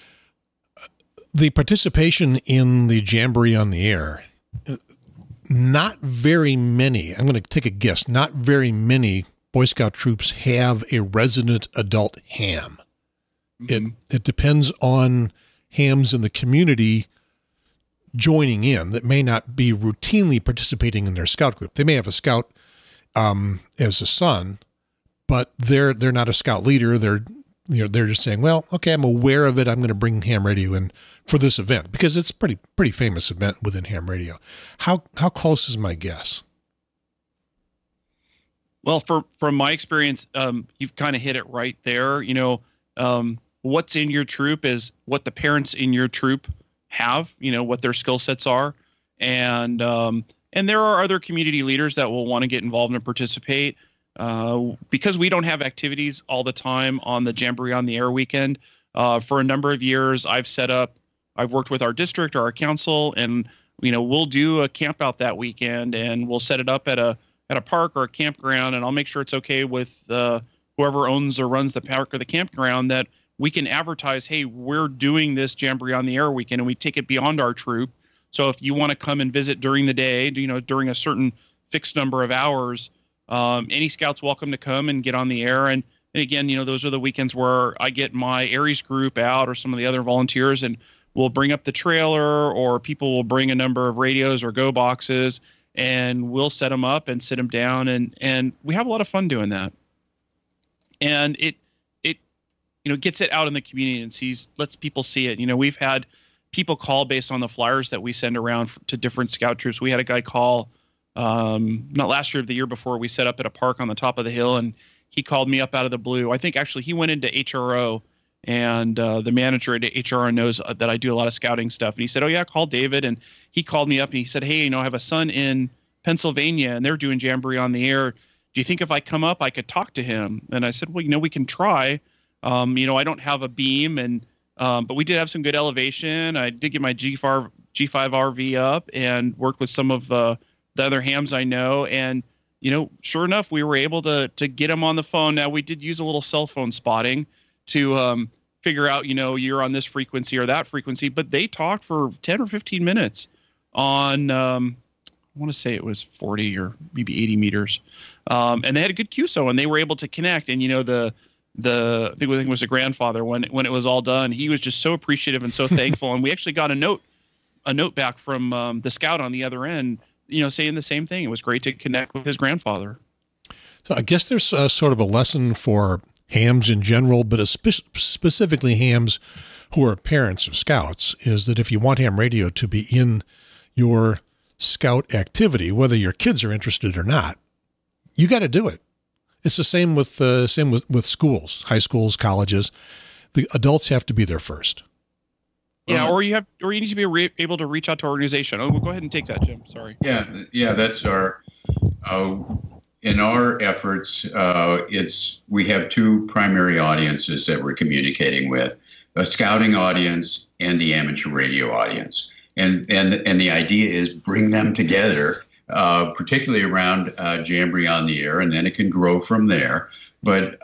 Speaker 1: participation in the Jamboree on the Air, not very many, I'm going to take a guess, not very many Boy Scout troops have a resident adult ham. Mm-hmm. It depends on hams in the community joining in that may not be routinely participating in their scout group. They may have a scout as a son, but they're not a scout leader. They're just saying, well, okay, I'm aware of it. I'm going to bring ham radio in for this event because it's a pretty famous event within ham radio. How close is my guess?
Speaker 2: Well, from my experience, you've kind of hit it right there. What's in your troop is what the parents in your troop have, what their skill sets are. And there are other community leaders that will want to get involved and participate. Because we don't have activities all the time on the Jamboree on the Air weekend. For a number of years, I've worked with our district or our council, and, we'll do a camp out that weekend, and we'll set it up at a park or a campground. And I'll make sure it's okay with whoever owns or runs the park or the campground, that we can advertise, hey, we're doing this Jamboree on the Air weekend, and we take it beyond our troop. So if you want to come and visit during the day, during a certain fixed number of hours, any scout's welcome to come and get on the air. And again, those are the weekends where I get my Aries group out or some of the other volunteers, and we'll bring up the trailer, or people will bring a number of radios or go boxes, and we'll set them up and sit them down. And we have a lot of fun doing that. And it gets it out in the community and lets people see it. We've had people call based on the flyers that we send around to different scout troops. We had a guy call, not last year, the year before, we set up at a park on the top of the hill, and he called me up out of the blue. I think actually he went into HRO, and the manager at HRN knows that I do a lot of scouting stuff. And he said, oh yeah, call David. And he called me up and he said, hey, I have a son in Pennsylvania and they're doing Jamboree on the Air. Do you think if I come up, I could talk to him? And I said, well, we can try. I don't have a beam, but we did have some good elevation. I did get my G5 RV up and worked with some of the other hams I know. And, sure enough, we were able to get them on the phone. Now, we did use a little cell phone spotting to figure out, you're on this frequency or that frequency, but they talked for 10 or 15 minutes on want to say it was 40 or maybe 80 meters. And they had a good QSO, and they were able to connect. And, I think it was the grandfather, when it was all done, he was just so appreciative and so thankful. And we actually got a note back from the scout on the other end, saying the same thing. It was great to connect with his grandfather.
Speaker 1: So I guess there's sort of a lesson for hams in general, but specifically hams who are parents of scouts, is that if you want ham radio to be in your scout activity, whether your kids are interested or not, you got to do it. It's the same with schools, high schools, colleges. The adults have to be there first.
Speaker 2: Yeah, or you need to be able to reach out to our organization. Oh, well, go ahead and take that, Jim. Sorry.
Speaker 3: Yeah, that's our. In our efforts, we have two primary audiences that we're communicating with: a scouting audience and the amateur radio audience. And the idea is bring them together, particularly around Jamboree on the Air, and then it can grow from there. But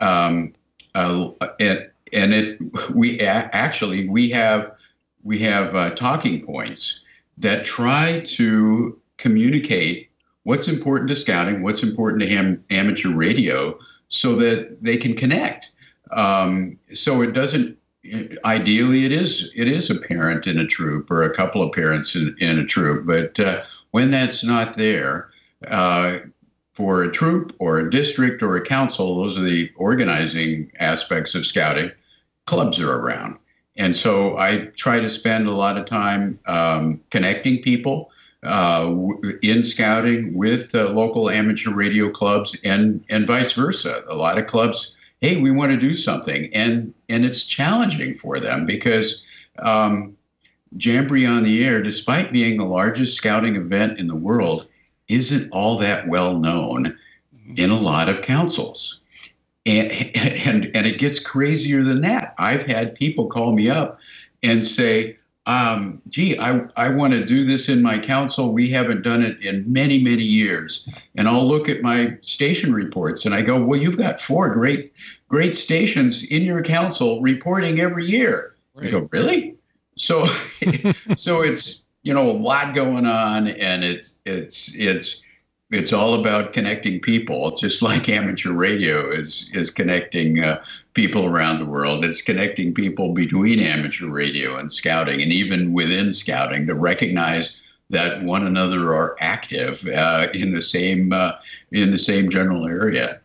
Speaker 3: we have talking points that try to communicate what's important to scouting, what's important to amateur radio, so that they can connect. So it doesn't. Ideally, it is a parent in a troop or a couple of parents in a troop. But when that's not there, for a troop or a district or a council, those are the organizing aspects of scouting. Clubs are around, and so I try to spend a lot of time connecting people in scouting with local amateur radio clubs and vice versa. A lot of clubs, hey, we want to do something, and it's challenging for them because Jamboree on the Air, despite being the largest scouting event in the world, isn't all that well known in a lot of councils. And it gets crazier than that. I've had people call me up and say, gee, I want to do this in my council. We haven't done it in many, many years. And I'll look at my station reports and I go, well, you've got 4 great stations in your council reporting every year. Right. I go, really? So, so it's, a lot going on, and it's all about connecting people, just like amateur radio is connecting people around the world. It's connecting people between amateur radio and scouting, and even within scouting, to recognize that one another are active in the same general area.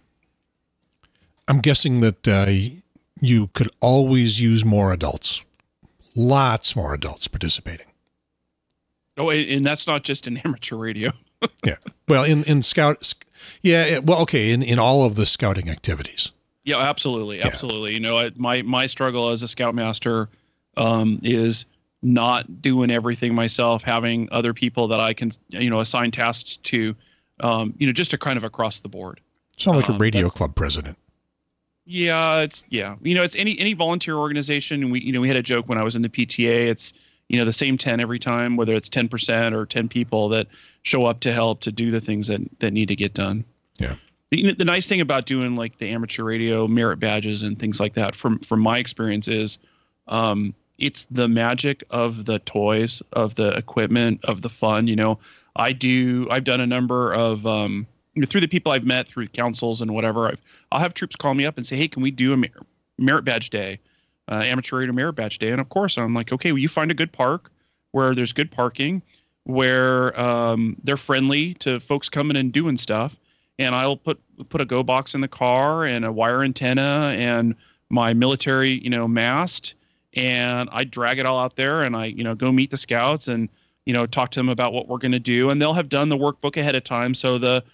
Speaker 1: I'm guessing that you could always use more adults, lots more adults participating.
Speaker 2: Oh, and that's not just in amateur radio.
Speaker 1: Yeah. Well, in scout, yeah. Well, okay. In all of the scouting activities.
Speaker 2: Yeah, absolutely. Absolutely. Yeah. My struggle as a Scoutmaster is not doing everything myself, having other people that I can, assign tasks to, just to kind of across the board.
Speaker 1: Sound like a radio club president.
Speaker 2: Yeah. It's any volunteer organization. We had a joke when I was in the PTA. It's, the same 10 every time, whether it's 10% or 10 people that show up to help to do the things that need to get done.
Speaker 1: Yeah.
Speaker 2: The nice thing about doing like the amateur radio merit badges and things like that, from my experience, is it's the magic of the toys, of the equipment, of the fun. I've done a number of through the people I've met through councils and whatever. I'll have troops call me up and say, hey, can we do a merit badge day? Amateur radio merit badge day. And of course I'm like, okay, well, you find a good park where there's good parking, where they're friendly to folks coming and doing stuff. And I'll put a go box in the car and a wire antenna and my military, mast, and I drag it all out there and I, go meet the scouts and, talk to them about what we're going to do. And they'll have done the workbook ahead of time. So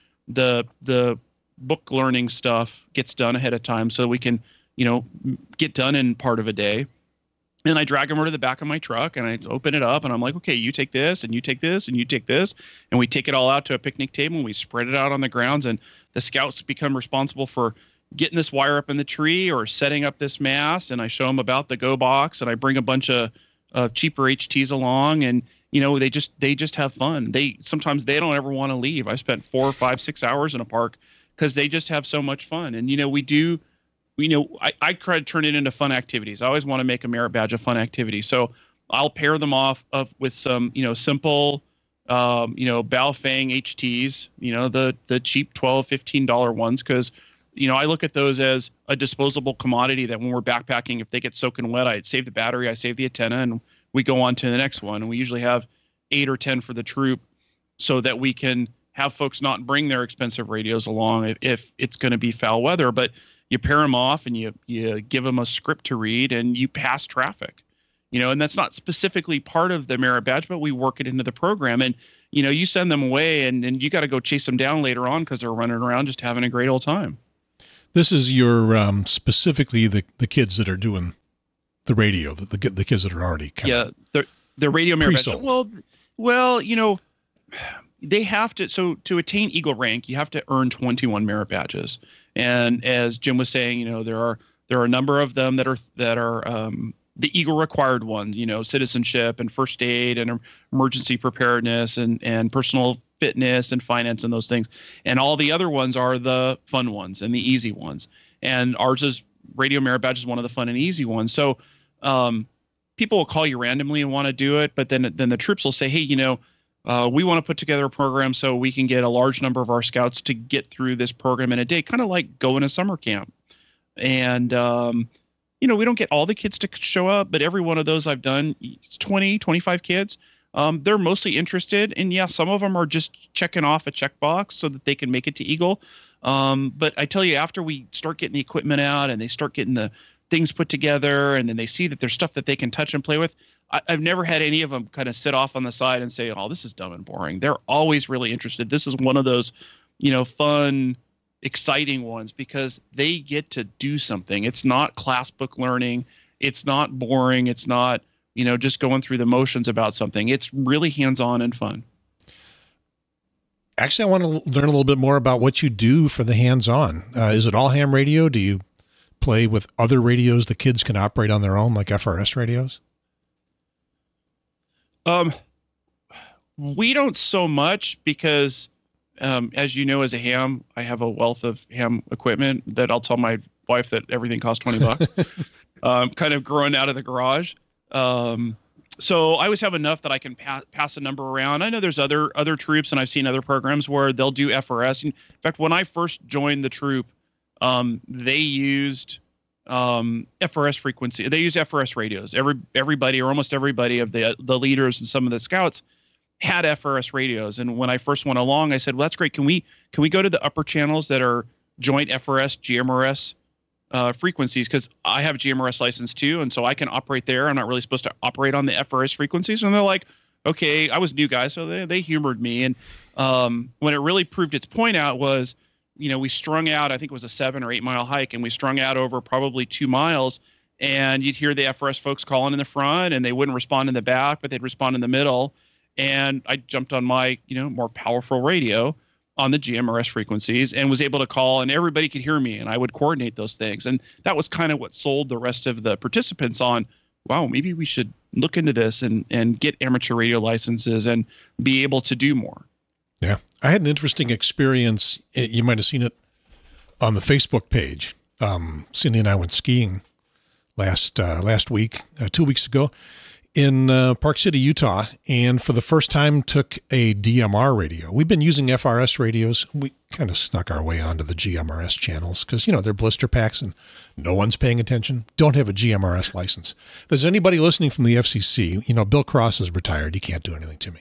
Speaker 2: the book learning stuff gets done ahead of time so we can, get done in part of a day. And I drag them over to the back of my truck and I open it up and I'm like, okay, you take this and you take this and you take this. And we take it all out to a picnic table and we spread it out on the grounds, and the scouts become responsible for getting this wire up in the tree or setting up this mast. And I show them about the go box, and I bring a bunch of cheaper HTs along, and, they just have fun. Sometimes they don't ever want to leave. I spent 4, 5, 6 hours in a park because they just have so much fun. And, I try to turn it into fun activities. I always want to make a merit badge a fun activity. So I'll pair them off with some, simple Baofeng HTs, the cheap $12, $15 ones, because I look at those as a disposable commodity that when we're backpacking, if they get soaking wet, I save the battery, I save the antenna, and we go on to the next one. And we usually have 8 or 10 for the troop so that we can have folks not bring their expensive radios along if it's going to be foul weather. But you pair them off and you give them a script to read and you pass traffic, and that's not specifically part of the merit badge, but we work it into the program. And, you send them away and you got to go chase them down later on because they're running around just having a great old time.
Speaker 1: This is your specifically the kids that are doing the radio, the kids that are already
Speaker 2: the radio merit badge.
Speaker 1: Pre-sold.
Speaker 2: Well, they have to. So to attain Eagle rank, you have to earn 21 merit badges. And as Jim was saying, there are a number of them that are the Eagle required ones. Citizenship and first aid and emergency preparedness and personal fitness and finance and those things. And all the other ones are the fun ones and the easy ones. And ours is radio merit badge is one of the fun and easy ones. So people will call you randomly and want to do it, but then the troops will say, hey, we want to put together a program so we can get a large number of our scouts to get through this program in a day, kind of like going to summer camp. And, we don't get all the kids to show up, but every one of those I've done, it's 20, 25 kids. They're mostly interested. And yeah, some of them are just checking off a checkbox so that they can make it to Eagle. But I tell you, after we start getting the equipment out and they start getting the things put together and then they see that there's stuff that they can touch and play with, I've never had any of them kind of sit off on the side and say, oh, this is dumb and boring. They're always really interested. This is one of those, fun, exciting ones because they get to do something. It's not class book learning. It's not boring. It's not, just going through the motions about something. It's really hands-on and fun.
Speaker 1: Actually, I want to learn a little bit more about what you do for the hands-on. Is it all ham radio? Do you play with other radios the kids can operate on their own, like FRS radios?
Speaker 2: We don't so much because, as you know, as a ham, I have a wealth of ham equipment that I'll tell my wife that everything costs $20, kind of growing out of the garage. So I always have enough that I can pass a number around. I know there's other troops, and I've seen other programs where they'll do FRS. In fact, when I first joined the troop, they used FRS frequency. They used FRS radios. Everybody or almost everybody of the leaders and some of the scouts had FRS radios. And when I first went along, I said, well, that's great. Can we go to the upper channels that are joint FRS, GMRS frequencies? Because I have a GMRS license too. And so I can operate there. I'm not really supposed to operate on the FRS frequencies. And they're like, okay, I was new guy. So they humored me. And when it really proved its point out was, we strung out, I think it was a 7 or 8 mile hike, and we strung out over probably 2 miles, and you'd hear the FRS folks calling in the front, and they wouldn't respond in the back, but they'd respond in the middle. And I jumped on my, more powerful radio on the GMRS frequencies and was able to call, and everybody could hear me, and I would coordinate those things. And that was kind of what sold the rest of the participants on, wow, maybe we should look into this and get amateur radio licenses and be able to do more.
Speaker 1: Yeah. I had an interesting experience. You might have seen it on the Facebook page. Cindy and I went skiing last week, 2 weeks ago in Park City, Utah. And for the first time took a DMR radio. We've been using FRS radios. We kind of snuck our way onto the GMRS channels because, they're blister packs and no one's paying attention. Don't have a GMRS license. If there's anybody listening from the FCC, Bill Cross is retired. He can't do anything to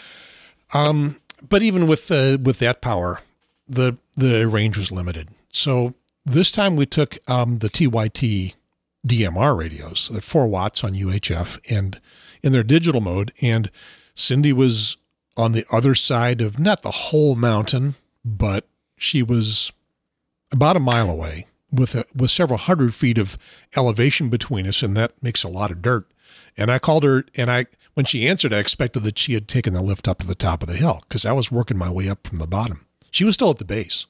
Speaker 1: me. But even with that power, the range was limited. So this time we took the TYT DMR radios, they're 4 watts on UHF, and in their digital mode. And Cindy was on the other side of not the whole mountain, but she was about a mile away with several hundred feet of elevation between us, and that makes a lot of dirt. And I called her, and when she answered, I expected that she had taken the lift up to the top of the hill because I was working my way up from the bottom. She was still at the base.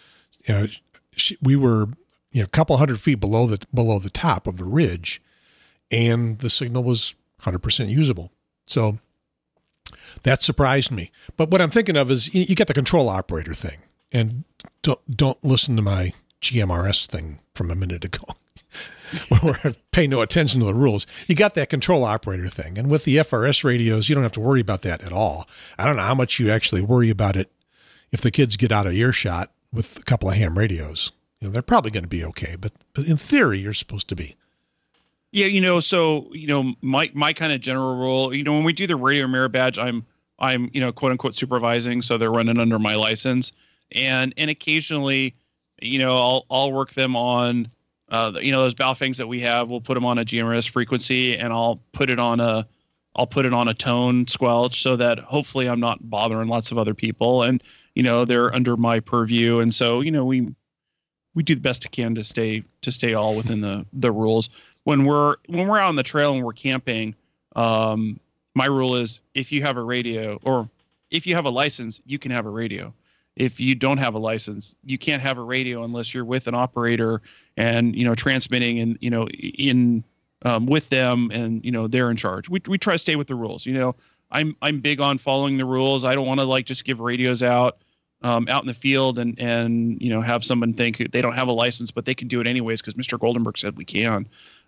Speaker 1: We were a couple hundred feet below the top of the ridge, and the signal was 100% usable. So that surprised me. But what I'm thinking of is you get the control operator thing, and don't listen to my GMRS thing from a minute ago. or pay no attention to the rules. You got that control operator thing. And with the FRS radios, you don't have to worry about that at all. I don't know how much you actually worry about it if the kids get out of earshot with a couple of ham radios. You know, they're probably going to be okay, but in theory, you're supposed to be.
Speaker 2: Yeah, so my kind of general rule, when we do the radio mirror badge, I'm quote unquote supervising, so they're running under my license, and occasionally, I'll work them on, those Baofengs that we have. We'll put them on a GMRS frequency, and I'll put it on a tone squelch, so that hopefully I'm not bothering lots of other people, and they're under my purview, and so we do the best we can to stay all within the rules. When we're out on the trail and we're camping, my rule is if you have a radio or if you have a license, you can have a radio. If you don't have a license, you can't have a radio unless you're with an operator and transmitting and with them, and they're in charge. We try to stay with the rules. I'm big on following the rules. I don't want to just give radios out in the field and have someone think they don't have a license, but they can do it anyways because Mr. Goldenberg said we can.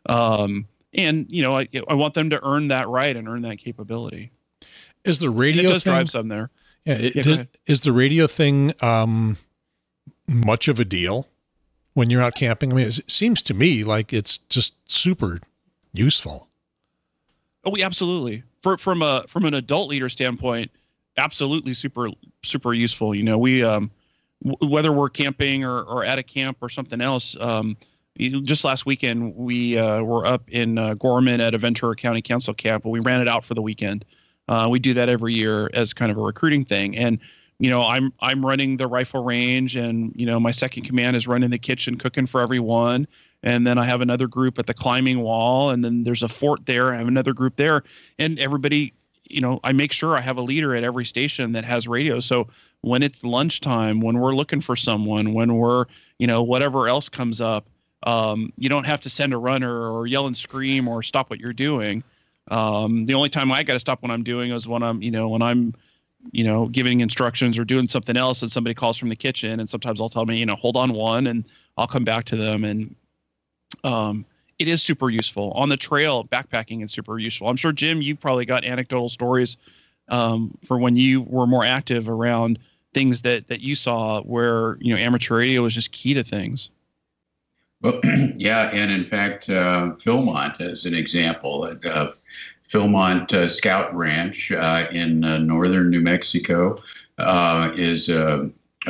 Speaker 2: I want them to earn that right and earn that capability.
Speaker 1: Is the radio
Speaker 2: and it does
Speaker 1: thing,
Speaker 2: drive some there?
Speaker 1: Yeah, is the radio thing much of a deal when you're out camping? I mean, it seems to me like it's just super useful.
Speaker 2: Oh, absolutely. From an adult leader standpoint, absolutely super useful. We whether we're camping or at a camp or something else. Just last weekend we were up in Gorman at a Ventura County Council camp, but we ran it out for the weekend. We do that every year as kind of a recruiting thing, and I'm running the rifle range, and my second command is running the kitchen, cooking for everyone. And then I have another group at the climbing wall, and then there's a fort there. I have another group there, and everybody, I make sure I have a leader at every station that has radio. So when it's lunchtime, when we're looking for someone, when we're, whatever else comes up, you don't have to send a runner or yell and scream or stop what you're doing. The only time I got to stop what I'm doing is when I'm giving instructions or doing something else, and somebody calls from the kitchen, and sometimes I'll tell me, hold on one, and I'll come back to them. And it is super useful on the trail. Backpacking is super useful. I'm sure, Jim, you probably got anecdotal stories for when you were more active around things that you saw where, amateur radio was just key to things.
Speaker 3: Well, yeah. And in fact, Philmont, as an example, Philmont Scout Ranch in northern New Mexico is a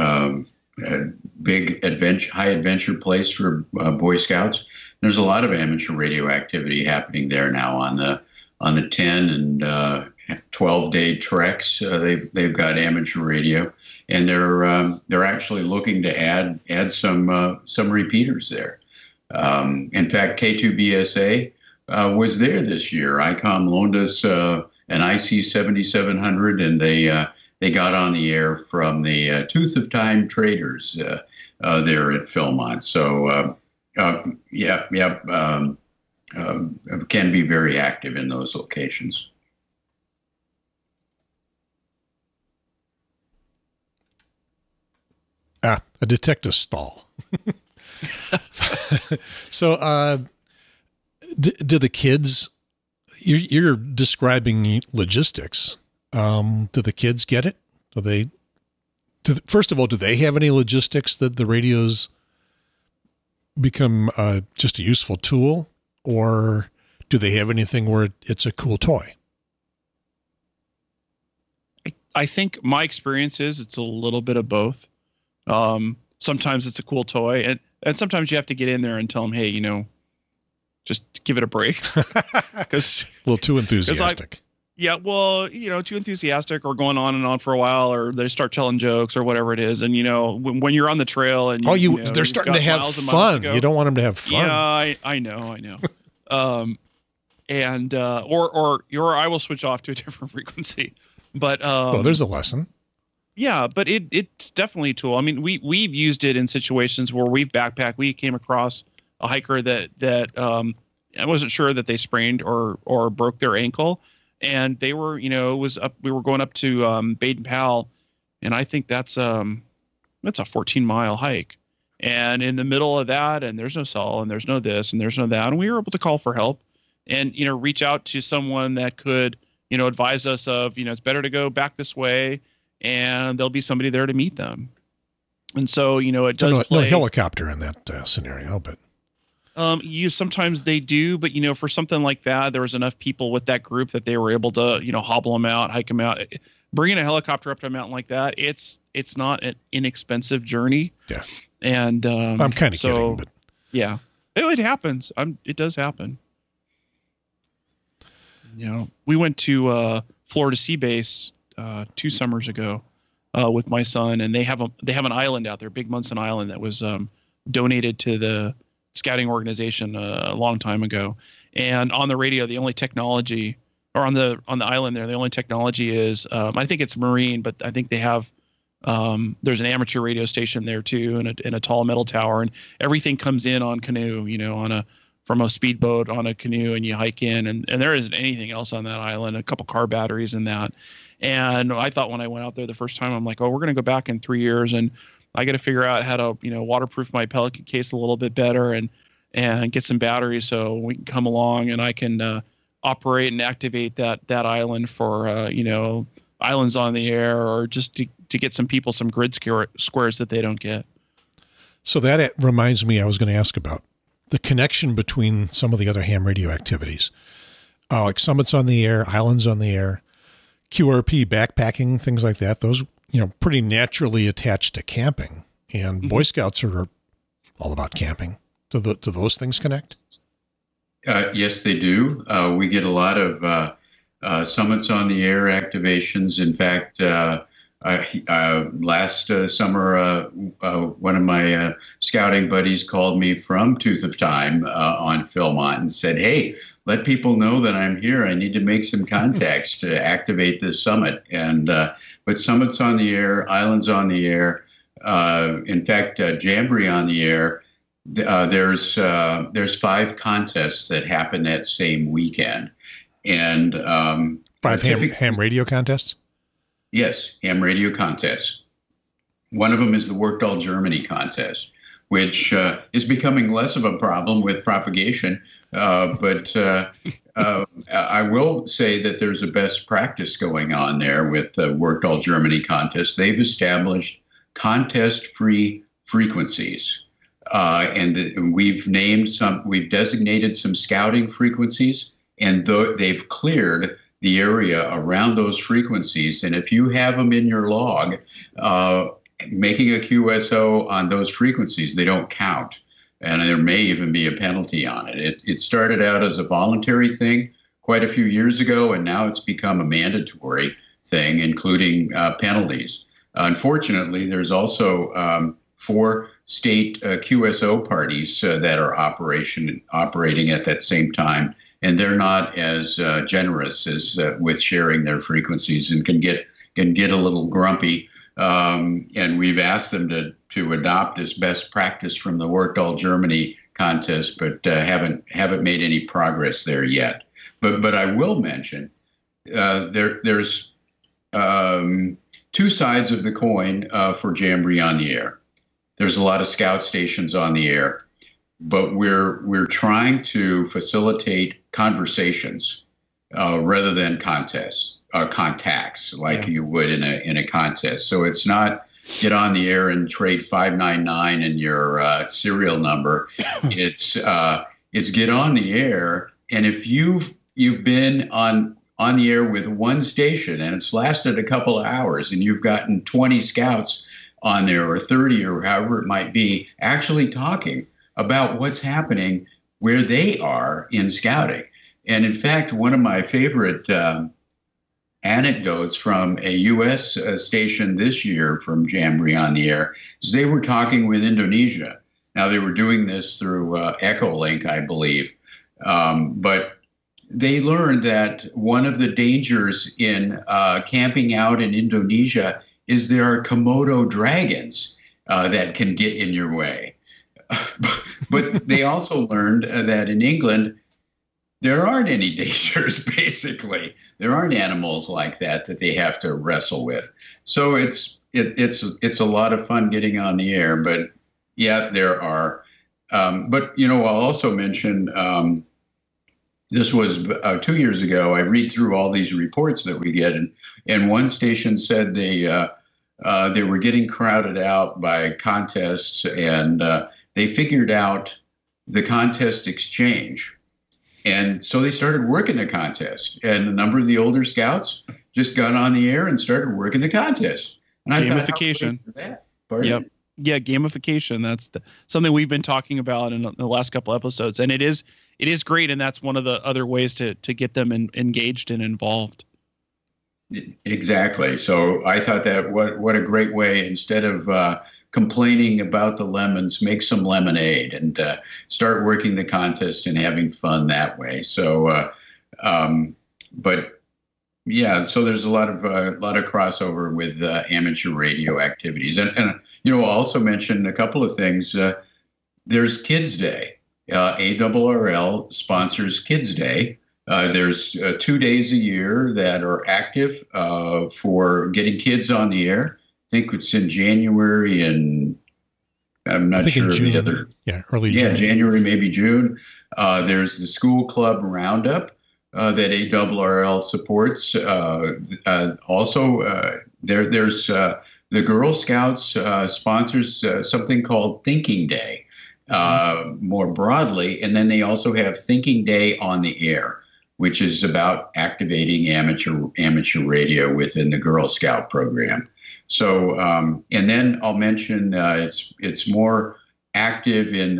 Speaker 3: big high adventure place for Boy Scouts. There's a lot of amateur radio activity happening there now on the 10 and 12-day treks. They've got amateur radio, and they're actually looking to add some repeaters there. In fact, K2BSA was there this year. ICOM loaned us an IC 7700, and they got on the air from the Tooth of Time Traders there at Philmont. So can be very active in those locations.
Speaker 1: A detective stall. So, do the kids? You're describing logistics. Do the kids get it? First of all, do they have any logistics that the radios become just a useful tool, or do they have anything where it's a cool toy?
Speaker 2: I think my experience is it's a little bit of both. Sometimes it's a cool toy, and sometimes you have to get in there and tell them, hey, just give it a break. Because
Speaker 1: a little too enthusiastic.
Speaker 2: Yeah, well, too enthusiastic or going on and on for a while, or they start telling jokes or whatever it is. And, when you're on the trail and
Speaker 1: they're starting to have fun. You don't want them to have fun.
Speaker 2: Yeah, I know. Or I will switch off to a different frequency. But
Speaker 1: there's a lesson.
Speaker 2: Yeah, but it's definitely a tool. I mean, we've used it in situations where we've backpacked. We came across a hiker that I wasn't sure that they sprained or broke their ankle. And they were, we were going up to Baden Powell, and I think that's a 14-mile hike. And in the middle of that, and there's no cell, and there's no this, and there's no that, and we were able to call for help, and reach out to someone that could advise us of it's better to go back this way, and there'll be somebody there to meet them. And so it does
Speaker 1: no helicopter in that scenario, but
Speaker 2: sometimes they do, but for something like that, there was enough people with that group that they were able to hobble them out, hike them out. Bringing a helicopter up to a mountain like that, it's not an inexpensive journey.
Speaker 1: Yeah.
Speaker 2: And
Speaker 1: I'm kind of kidding, but
Speaker 2: yeah, it happens. It does happen. We went to Florida Sea Base 2 summers ago with my son, and they have an island out there, Big Munson Island, that was donated to the scouting organization a long time ago. And on the radio, the only technology, or on the island there, the only technology is I think it's marine, but I think they have. There's an amateur radio station there too, and a tall metal tower, and everything comes in on canoe, from a speedboat on a canoe, and you hike in, and there isn't anything else on that island, a couple car batteries and that. And I thought when I went out there the first time, I'm like, oh, we're going to go back in 3 years, and I got to figure out how to, waterproof my Pelican case a little bit better and get some batteries so we can come along and I can operate and activate that island for, islands on the air, or just to get some people some grid squares that they don't get.
Speaker 1: So that reminds me, I was going to ask about the connection between some of the other ham radio activities, like summits on the air, islands on the air, QRP, backpacking, things like that. Those, pretty naturally attached to camping, and Boy Scouts are all about camping. Do those things connect?
Speaker 3: Yes, they do. We get a lot of summits on the air activations. In fact, last summer, one of my scouting buddies called me from Tooth of Time on Philmont and said, "Hey, let people know that I'm here. I need to make some contacts to activate this summit." And but summits on the air, islands on the air, in fact, Jamboree on the air. There's 5 contests that happen that same weekend, and
Speaker 1: 5 ham radio contests.
Speaker 3: Yes, ham radio contests. One of them is the Workdoll Germany contest, which is becoming less of a problem with propagation. But I will say that there's a best practice going on there with the Workdoll Germany contest. They've established contest-free frequencies. And we've designated some scouting frequencies, and they've cleared the area around those frequencies. And if you have them in your log, making a QSO on those frequencies, they don't count. And there may even be a penalty on it. It started out as a voluntary thing quite a few years ago, and now it's become a mandatory thing, including penalties. Unfortunately, there's also 4 state QSO parties that are operating at that same time, and they're not as generous as with sharing their frequencies, and can get a little grumpy. And we've asked them to adopt this best practice from the Workdoll Germany contest, but haven't made any progress there yet. But I will mention there's 2 sides of the coin for Jamboree on the air. There's a lot of scout stations on the air, but we're trying to facilitate conversations rather than contacts like you would in a contest. So it's not get on the air and trade 599 and your serial number. It's get on the air, and if you've been on the air with one station and it's lasted a couple of hours, and you've gotten 20 scouts on there, or 30, or however it might be, actually talking about what's happening where they are in scouting. And in fact, one of my favorite anecdotes from a U.S. station this year from Jamboree on the air is they were talking with Indonesia. Now, they were doing this through Echolink, I believe, but they learned that one of the dangers in camping out in Indonesia is there are Komodo dragons that can get in your way. But they also learned that in England, there aren't any dangers, basically. There aren't animals like that they have to wrestle with. So it's a lot of fun getting on the air, but Yeah, there are. But, I'll also mention, this was 2 years ago. I read through all these reports that we get, and one station said they were getting crowded out by contests, and they figured out the contest exchange. And so they started working the contest, and a number of the older scouts just got on the air and started working the contest. And I thought,
Speaker 2: gamification.
Speaker 3: Pardon?
Speaker 2: Yep. Yeah, gamification. That's something we've been talking about in the last couple episodes, and it is great, and that's one of the other ways to get them engaged and involved.
Speaker 3: Exactly. So I thought that what a great way, instead of complaining about the lemons, make some lemonade and start working the contest and having fun that way. So, but yeah, so there's a lot of crossover with amateur radio activities, and I'll also mention a couple of things. There's Kids Day. ARRL sponsors Kids Day. There's 2 days a year that are active for getting kids on the air. I think it's in January, and I'm not sure the other.
Speaker 1: Yeah, early June.
Speaker 3: Yeah, January, maybe June. There's the School Club Roundup that ARRL supports. Also, there's the Girl Scouts sponsors something called Thinking Day more broadly, and then they also have Thinking Day on the Air, which is about activating amateur radio within the Girl Scout program. So, and then I'll mention it's more active in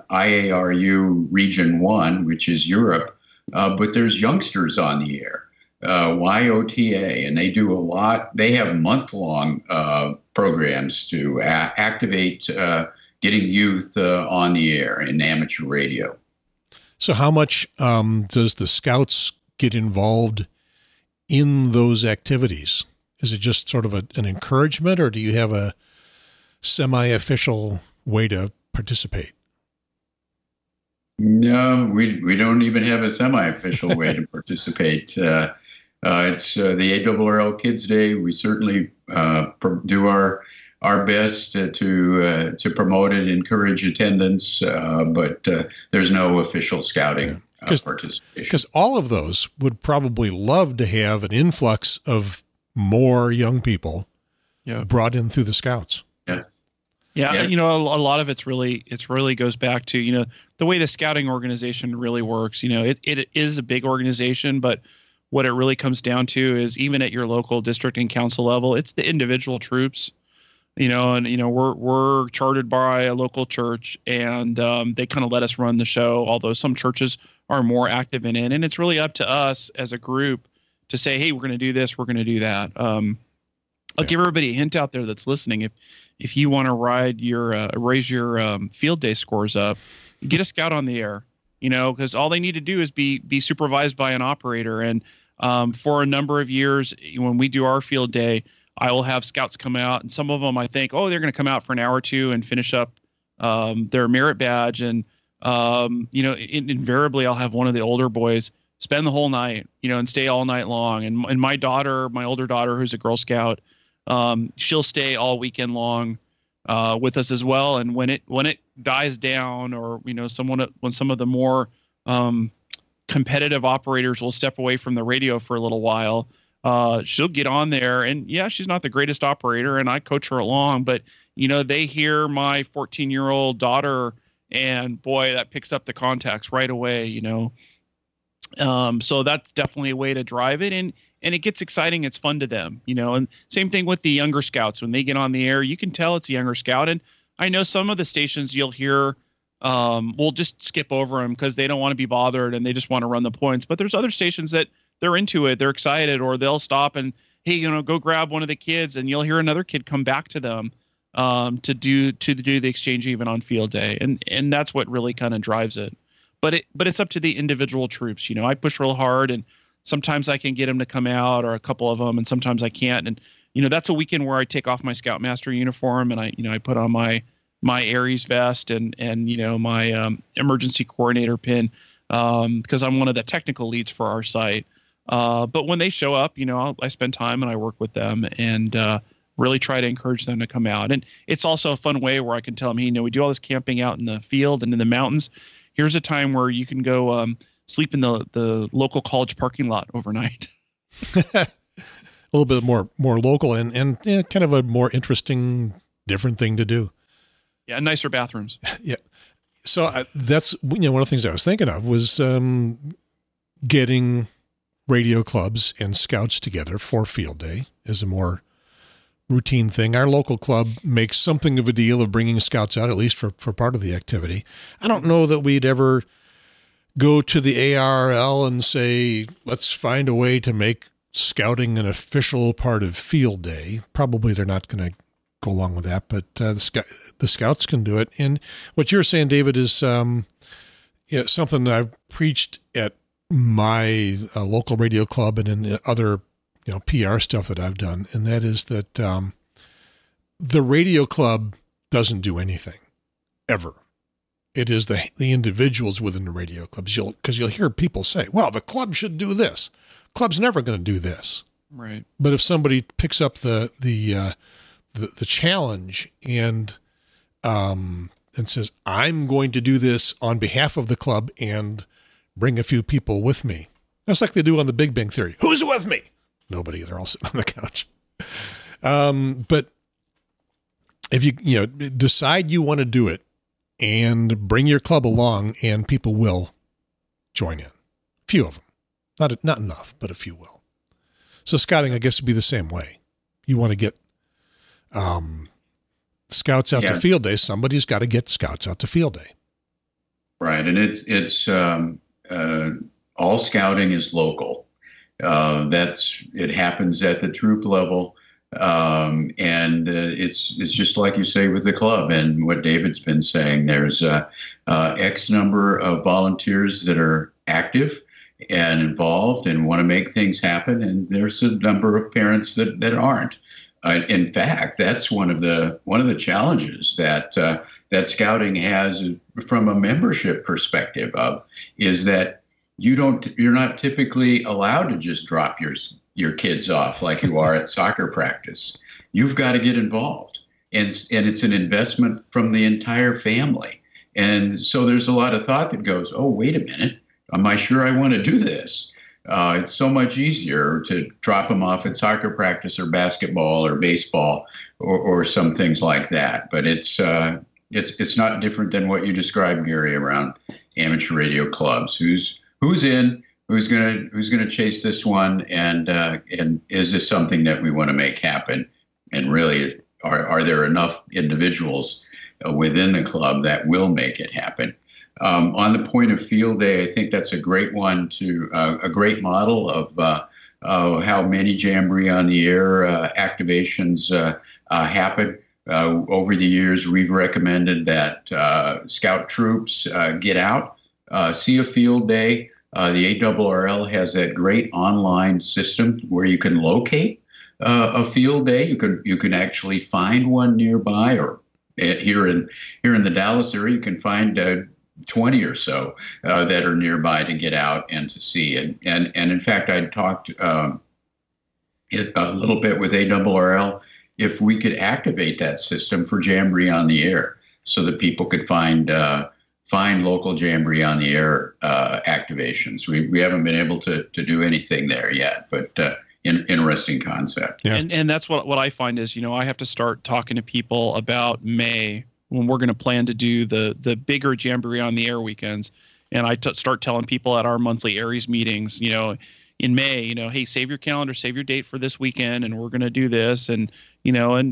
Speaker 3: IARU Region 1, which is Europe, but there's youngsters on the air, YOTA, and they do a lot. They have month-long programs to activate getting youth on the air in amateur radio.
Speaker 1: So how much does the Scouts get involved in those activities? Is it just sort of an encouragement, or do you have a semi-official way to participate?
Speaker 3: No, we don't even have a semi-official way to participate. It's the ARRL Kids Day. We certainly do our best to promote it, encourage attendance, but there's no official scouting participation.
Speaker 1: Because all of those would probably love to have an influx of more young people brought in through the Scouts.
Speaker 2: Yeah. A lot of it really goes back to, the way the scouting organization really works. It is a big organization, but what it really comes down to is, even at your local district and council level, it's the individual troops. We're chartered by a local church, and they kind of let us run the show, although some churches are more active in it. And it's really up to us as a group to say, hey, we're going to do this, we're going to do that. I'll give everybody a hint out there that's listening. If you want to raise your field day scores up, get a scout on the air, because all they need to do is be supervised by an operator. And for a number of years, when we do our field day, I will have scouts come out, and some of them I think, they're going to come out for an hour or two and finish up their merit badge. And, invariably I'll have one of the older boys spend the whole night, and stay all night long. And my older daughter, who's a Girl Scout, she'll stay all weekend long with us as well. And when it dies down, or, when some of the more competitive operators will step away from the radio for a little while, she'll get on there, and she's not the greatest operator, and I coach her along, but they hear my 14-year-old daughter, and boy, that picks up the contacts right away, so that's definitely a way to drive it. And it gets exciting. It's fun to them, and same thing with the younger scouts. When they get on the air, you can tell it's a younger scout. And I know some of the stations you'll hear, we'll just skip over them because they don't want to be bothered and they just want to run the points. But there's other stations that they're into it, they're excited, or they'll stop and, hey, go grab one of the kids, and you'll hear another kid come back to them to do the exchange even on field day. And that's what really kind of drives it. But it's up to the individual troops. I push real hard, and sometimes I can get them to come out, or a couple of them, and sometimes I can't. And, that's a weekend where I take off my Scoutmaster uniform, and I put on my Aries vest and my emergency coordinator pin, because I'm one of the technical leads for our site. But when they show up, I spend time and I work with them, and really try to encourage them to come out. And it's also a fun way where I can tell them, hey, we do all this camping out in the field and in the mountains. Here's a time where you can go sleep in the local college parking lot overnight.
Speaker 1: A little bit more local and kind of a more interesting, different thing to do.
Speaker 2: Yeah, nicer bathrooms.
Speaker 1: Yeah. So that's, one of the things I was thinking of was getting radio clubs and scouts together for field day as a more routine thing. Our local club makes something of a deal of bringing scouts out, at least for part of the activity. I don't know that we'd ever go to the ARL and say, let's find a way to make scouting an official part of field day. Probably they're not going to go along with that, but the scouts can do it. And what you're saying, David, is something that I've preached at my local radio club and in the other PR stuff that I've done, and that is that the radio club doesn't do anything ever. It is the individuals within the radio clubs. Because you'll hear people say, well, the club should do this. Club's never going to do this.
Speaker 2: Right.
Speaker 1: But if somebody picks up the challenge and says, I'm going to do this on behalf of the club and bring a few people with me. That's like they do on the Big Bang Theory. Who's with me? Nobody. They're all sitting on the couch. But if you decide you want to do it and bring your club along, and people will join in. Few of them, not enough, but a few will. So scouting, I guess, would be the same way. You want to get scouts out to field day. Somebody's got to get scouts out to field day.
Speaker 3: Right, and it's all scouting is local. It happens at the troop level, and it's just like you say with the club and what David's been saying. There's X number of volunteers that are active and involved and want to make things happen, and there's a number of parents that aren't. In fact, that's one of the challenges that scouting has from a membership perspective is that you're not typically allowed to just drop your kids off like you are at soccer practice. You've got to get involved, and it's an investment from the entire family. And so there's a lot of thought that goes, oh, wait a minute, am I sure I want to do this? It's so much easier to drop them off at soccer practice or basketball or baseball or some things like that. But it's not different than what you described, Gary, around amateur radio clubs. Who's in? Who's gonna chase this one? And is this something that we want to make happen? And really, are there enough individuals within the club that will make it happen? On the point of field day, I think that's a great one a great model of how many Jamboree on the Air activations happen. Over the years, we've recommended that scout troops get out, see a field day. The ARRL has that great online system where you can locate a field day. You can actually find one nearby, or here in the Dallas area, you can find 20 or so that are nearby to get out and to see. And in fact, I talked a little bit with ARRL if we could activate that system for Jamboree on the Air so that people could find local Jamboree on the Air activations. We haven't been able to do anything there yet, but interesting concept.
Speaker 2: Yeah. And that's what I find is, I have to start talking to people about May when we're going to plan to do the bigger Jamboree on the Air weekends. And I start telling people at our monthly Aries meetings, in May, hey, save your calendar, save your date for this weekend, and we're going to do this. And, you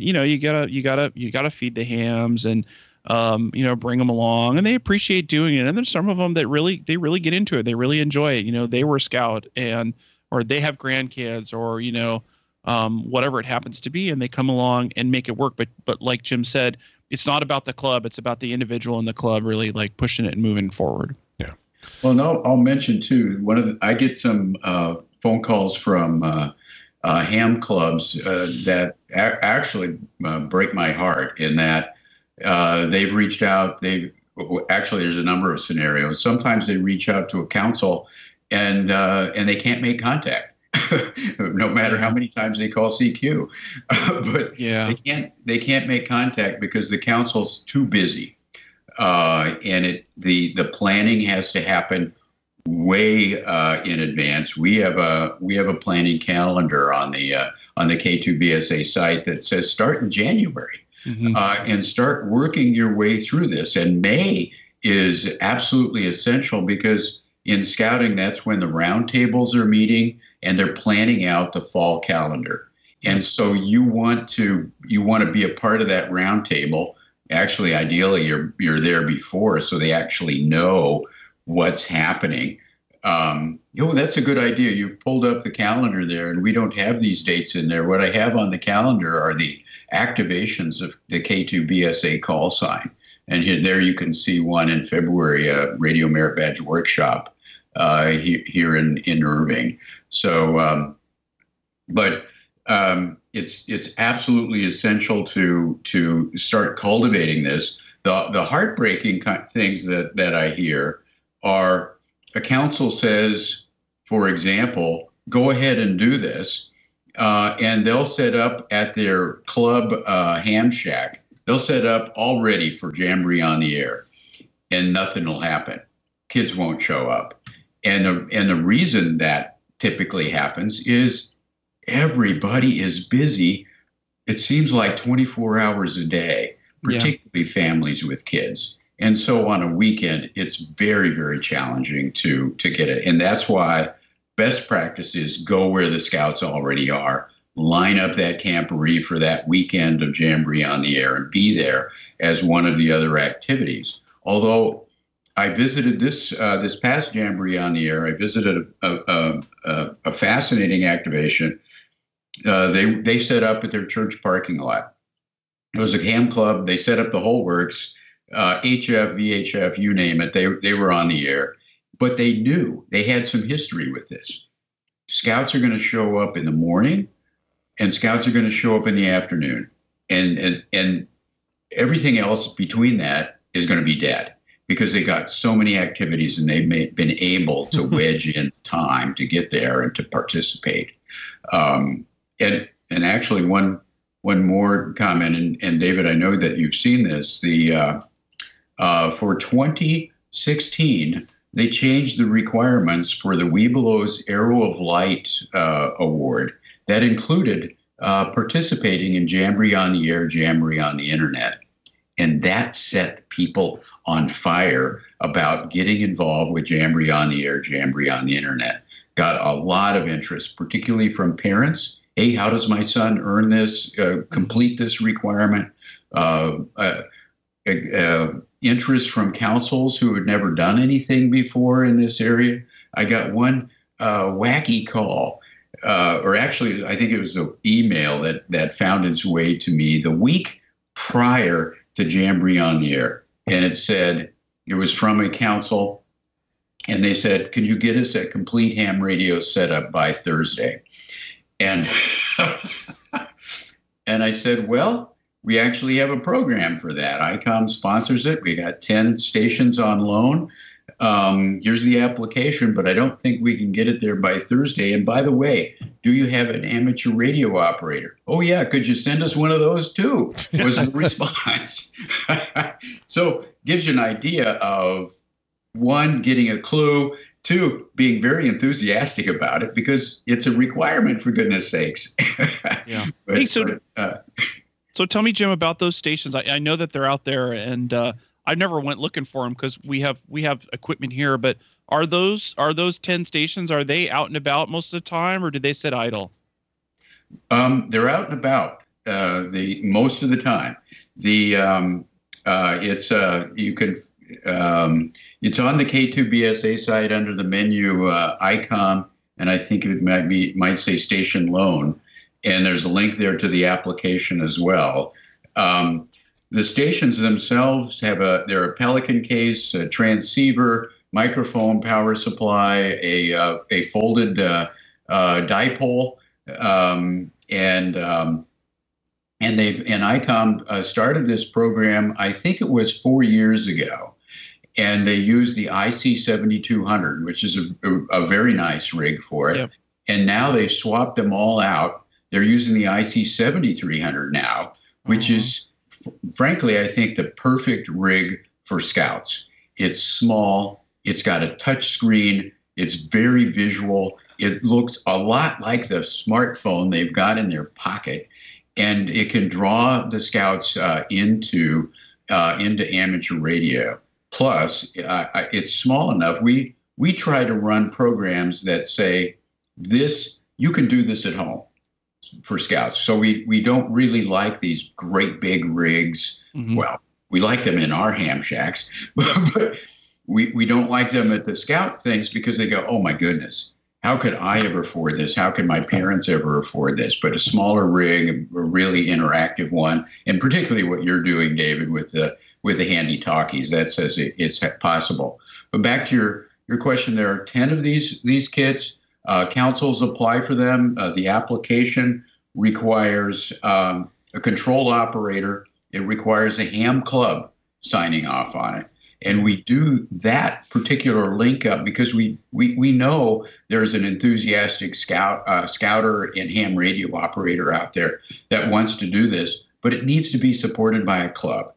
Speaker 2: gotta feed the hams and, bring them along, and they appreciate doing it. And there's some of them that really get into it. They really enjoy it. They were a scout or they have grandkids or, whatever it happens to be, and they come along and make it work. But like Jim said, it's not about the club. It's about the individual in the club really like pushing it and moving forward.
Speaker 1: Yeah.
Speaker 3: Well, no, I'll mention too, I get some phone calls from ham clubs that actually break my heart in that they've reached out. Actually, there's a number of scenarios. Sometimes they reach out to a council and they can't make contact. no matter how many times they call CQ. But
Speaker 2: yeah,
Speaker 3: they can't make contact because the council's too busy, and the planning has to happen way in advance. We have a planning calendar on the K2BSA site that says start in January. And start working your way through this. And May is absolutely essential because in scouting, that's when the roundtables are meeting and they're planning out the fall calendar. And so you want to be a part of that roundtable. Actually, ideally, you're there before, so they actually know what's happening. That's a good idea. You've pulled up the calendar there, and we don't have these dates in there. What I have on the calendar are the activations of the K2BSA call sign. And there you can see one in February, a Radio Merit Badge workshop here in Irving. So, it's absolutely essential to start cultivating this. The heartbreaking things that I hear are a council says, for example, go ahead and do this. And they'll set up at their club ham shack. They'll set up all ready for Jamboree on the air, and nothing will happen. Kids won't show up. And the reason that typically happens is everybody is busy. It seems like 24 hours a day, particularly families with kids. And so on a weekend, it's very, very challenging to get it. And that's why best practice is go where the scouts already are, line up that camporee for that weekend of Jamboree on the air and be there as one of the other activities. Although I visited this past Jamboree on the air, I visited a fascinating activation. They set up at their church parking lot. It was a ham club. They set up the whole works. HF, VHF, you name it, they were on the air, but they knew they had some history with this. Scouts are going to show up in the morning, and scouts are going to show up in the afternoon, and everything else between that is going to be dead because they got so many activities and they've been able to wedge in time to get there and to participate. And actually, one more comment, and David, I know that you've seen this. For 2016, they changed the requirements for the Webelo's Arrow of Light Award that included participating in Jamboree on the air, Jamboree on the internet. And that set people on fire about getting involved with Jamboree on the air, Jamboree on the internet. Got a lot of interest, particularly from parents. Hey, how does my son earn this, complete this requirement? Interest from councils who had never done anything before in this area. I got one wacky call, or actually, I think it was an email that found its way to me the week prior to Jamboree on the air. And it said, it was from a council, and they said, can you get us a complete ham radio setup by Thursday? And and I said, well, we actually have a program for that. ICOM sponsors it. We got 10 stations on loan. Here's the application, but I don't think we can get it there by Thursday. And by the way, do you have an amateur radio operator? Oh, yeah. Could you send us one of those too? Was the response. So gives you an idea of, one, getting a clue, two, being very enthusiastic about it because it's a requirement, for goodness sakes.
Speaker 2: Yeah. So tell me, Jim, about those stations. I know that they're out there, and I never went looking for them because we have equipment here. But are those 10 stations? Are they out and about most of the time, or do they sit idle?
Speaker 3: They're out and about most of the time. It's on the K2BSA site under the menu ICOM, and I think it might say station loan. And there's a link there to the application as well. The stations themselves they're a Pelican case, a transceiver, microphone, power supply, a folded dipole, and ICOM started this program. I think it was 4 years ago, and they used the IC 7200, which is a very nice rig for it. Yep. And now they've swapped them all out. They're using the IC 7300 now, which is, frankly, I think the perfect rig for Scouts. It's small. It's got a touch screen. It's very visual. It looks a lot like the smartphone they've got in their pocket, and it can draw the Scouts into amateur radio. Plus, it's small enough. We try to run programs that say this, you can do this at home for Scouts. So we don't really like these great big rigs. Well, we like them in our ham shacks, but we don't like them at the Scout things because they go, oh my goodness, how could I ever afford this? How could my parents ever afford this? But a smaller rig, a really interactive one, and particularly what you're doing, David, with the handy talkies, that says it's possible. But back to your question, there are 10 of these kits. Councils apply for them. The application requires a control operator. It requires a ham club signing off on it. And we do that particular link up because we know there's an enthusiastic scouter and ham radio operator out there that wants to do this, but it needs to be supported by a club.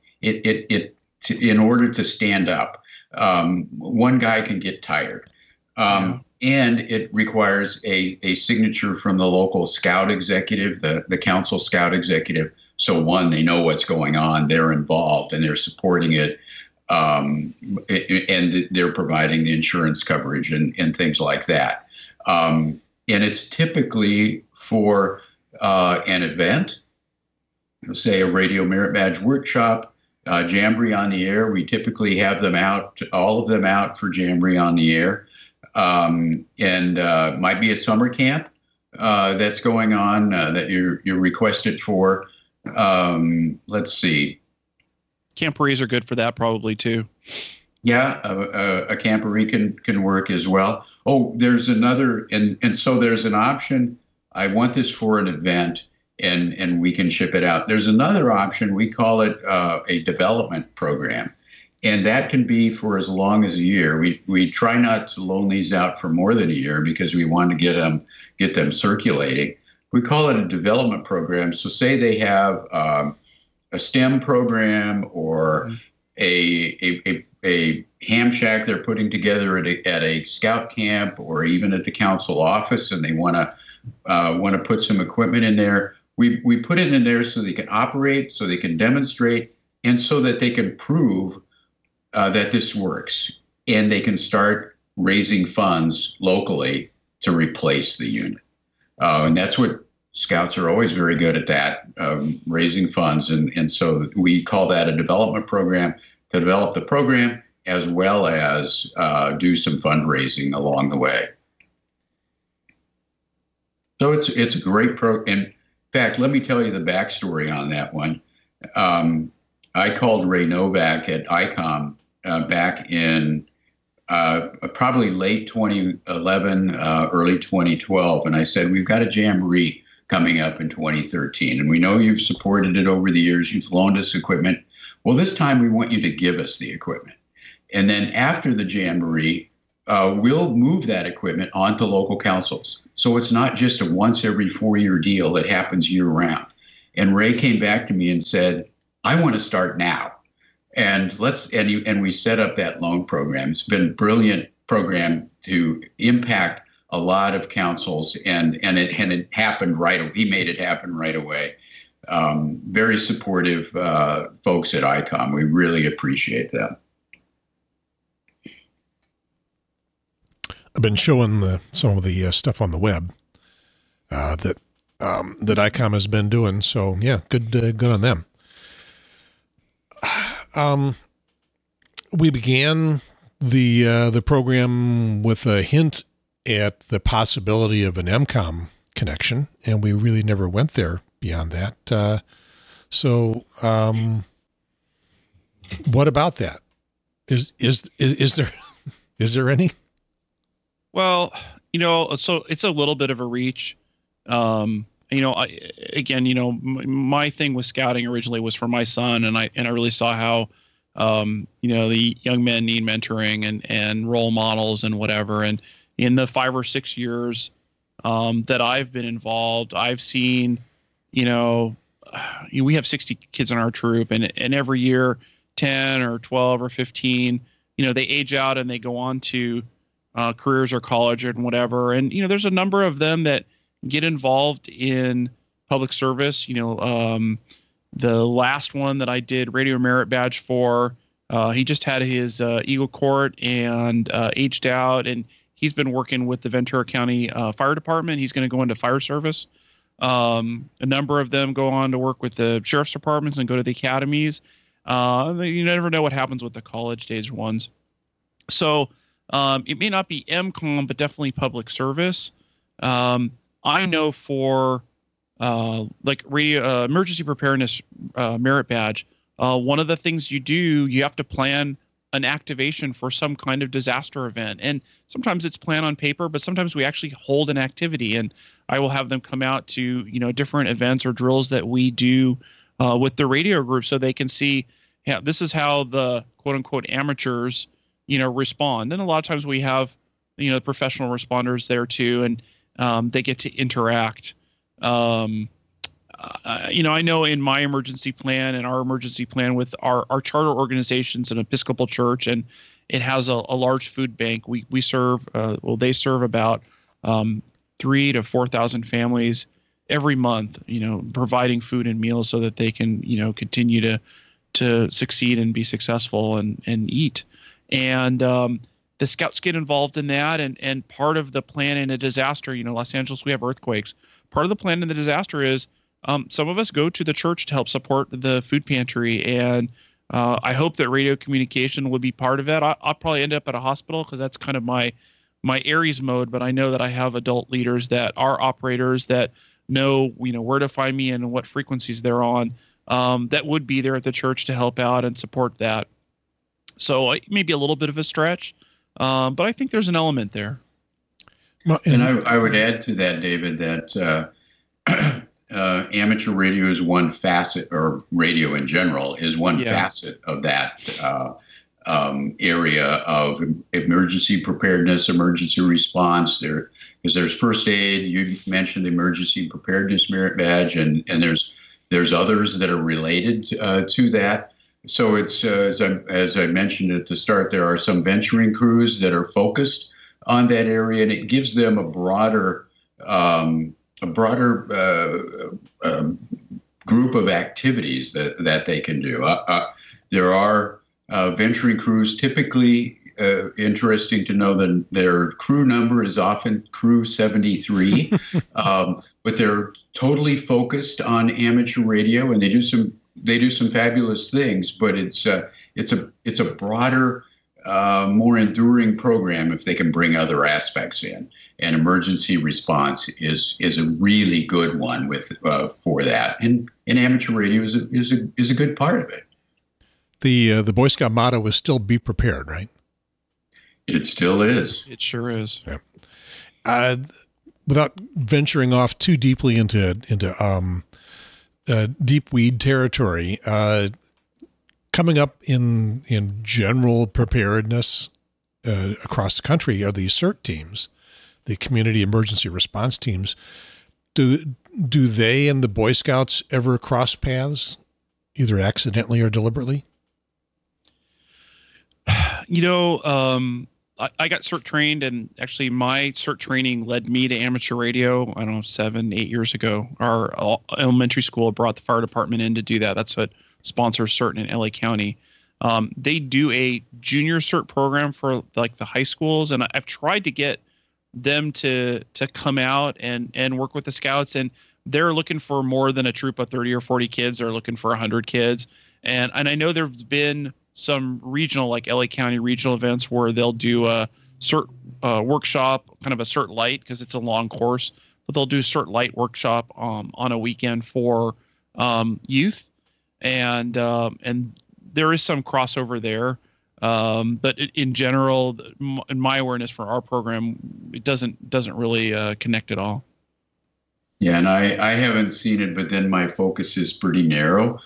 Speaker 3: In order to stand up, one guy can get tired. And it requires a signature from the local scout executive, the council scout executive. So one, they know what's going on, they're involved, and they're supporting it. And they're providing the insurance coverage and things like that. And it's typically for an event, say a Radio Merit Badge workshop, Jamboree on the Air. We typically have them out, all of them out for Jamboree on the Air. And might be a summer camp that's going on that you're requested for. Let's see.
Speaker 2: Camporees are good for that probably too.
Speaker 3: Yeah, a camporee can work as well. Oh, there's another, and so there's an option. I want this for an event, and we can ship it out. There's another option. We call it a development program, and that can be for as long as a year. We try not to loan these out for more than a year because we want to get them circulating. We call it a development program. So say they have a STEM program or a ham shack they're putting together at a scout camp or even at the council office, and they want to put some equipment in there. We put it in there so they can operate, so they can demonstrate, and so that they can prove that this works, and they can start raising funds locally to replace the unit. And that's what Scouts are always very good at, that, raising funds. And so we call that a development program, to develop the program as well as do some fundraising along the way. So it's a great program. In fact, let me tell you the backstory on that one. I called Ray Novak at ICOM back in probably late 2011, early 2012. And I said, we've got a Jamboree coming up in 2013. And we know you've supported it over the years. You've loaned us equipment. Well, this time we want you to give us the equipment. And then after the Jamboree, we'll move that equipment onto local councils. So it's not just a once every 4-year deal that happens year round. And Ray came back to me and said, I want to start now. And we set up that loan program. It's been a brilliant program to impact a lot of councils, and it happened right. He made it happen right away. Very supportive folks at ICOM. We really appreciate them.
Speaker 1: I've been showing some of the stuff on the web that ICOM has been doing. So yeah, good on them. We began the program with a hint at the possibility of an MCOM connection, and we really never went there beyond that. So what about that? Is there any?
Speaker 2: Well, so it's a little bit of a reach. My thing with scouting originally was for my son, and I really saw how, the young men need mentoring and role models and whatever. And in the 5 or 6 years that I've been involved, I've seen, we have 60 kids in our troop, and every year 10 or 12 or 15, they age out and they go on to careers or college and whatever. And, there's a number of them that get involved in public service. The last one that I did radio merit badge for, he just had his Eagle Court and aged out, and he's been working with the Ventura County Fire Department. He's going to go into fire service. A number of them go on to work with the sheriff's departments and go to the academies. You never know what happens with the college days ones. So it may not be MCOM, but definitely public service. I know for like radio emergency preparedness merit badge, one of the things you have to plan an activation for some kind of disaster event. And sometimes it's planned on paper, but sometimes we actually hold an activity, and I will have them come out to, different events or drills that we do with the radio group, so they can see, this is how the quote unquote amateurs, respond. And a lot of times we have, professional responders there too, and they get to interact. I know in my emergency plan and our emergency plan with our charter organizations and Episcopal Church, and it has a large food bank. We serve, they serve about 3,000 to 4,000 families every month, providing food and meals so that they can, continue to succeed and be successful and eat. And the Scouts get involved in that. And part of the plan in a disaster, Los Angeles, we have earthquakes. Part of the plan in the disaster is some of us go to the church to help support the food pantry. And I hope that radio communication would be part of that. I'll probably end up at a hospital because that's kind of my Aries mode. But I know that I have adult leaders that are operators that know, where to find me and what frequencies they're on, that would be there at the church to help out and support that. So it may be a little bit of a stretch, but I think there's an element there.
Speaker 3: Well, and I would add to that, David, that amateur radio is one facet, or radio in general is one facet of that area of emergency preparedness, emergency response. Because there's first aid. You mentioned the emergency preparedness merit badge, and there's others that are related to that. So it's as I mentioned at the start, there are some venturing crews that are focused on that area, and it gives them a broader group of activities that they can do. There are venturing crews. Typically, interesting to know that their crew number is often crew 73, but they're totally focused on amateur radio, and they do some fabulous things. But it's a broader, more enduring program if they can bring other aspects in. And emergency response is a really good one for that. And amateur radio is a good part of it.
Speaker 1: The Boy Scout motto is still be prepared, right?
Speaker 3: It still is.
Speaker 2: It sure is.
Speaker 1: Yeah. Without venturing off too deeply into deep weed territory, coming up in general preparedness across the country are the CERT teams, the community emergency response teams. Do they and the Boy Scouts ever cross paths, either accidentally or deliberately?
Speaker 2: I got CERT trained, and actually my CERT training led me to amateur radio, 7-8 years ago. Our elementary school brought the fire department in to do that. That's what sponsors CERT in LA County. They do a junior CERT program for like the high schools, and I've tried to get them to come out and work with the Scouts, and they're looking for more than a troop of 30 or 40 kids. They're looking for 100 kids. And I know there's been some regional, like LA County regional events where they'll do a CERT workshop, kind of a CERT light, because it's a long course, but they'll do CERT light workshop on a weekend for youth. And there is some crossover there. But in general, in my awareness for our program, it doesn't really connect at all.
Speaker 3: Yeah, and I haven't seen it, but then my focus is pretty narrow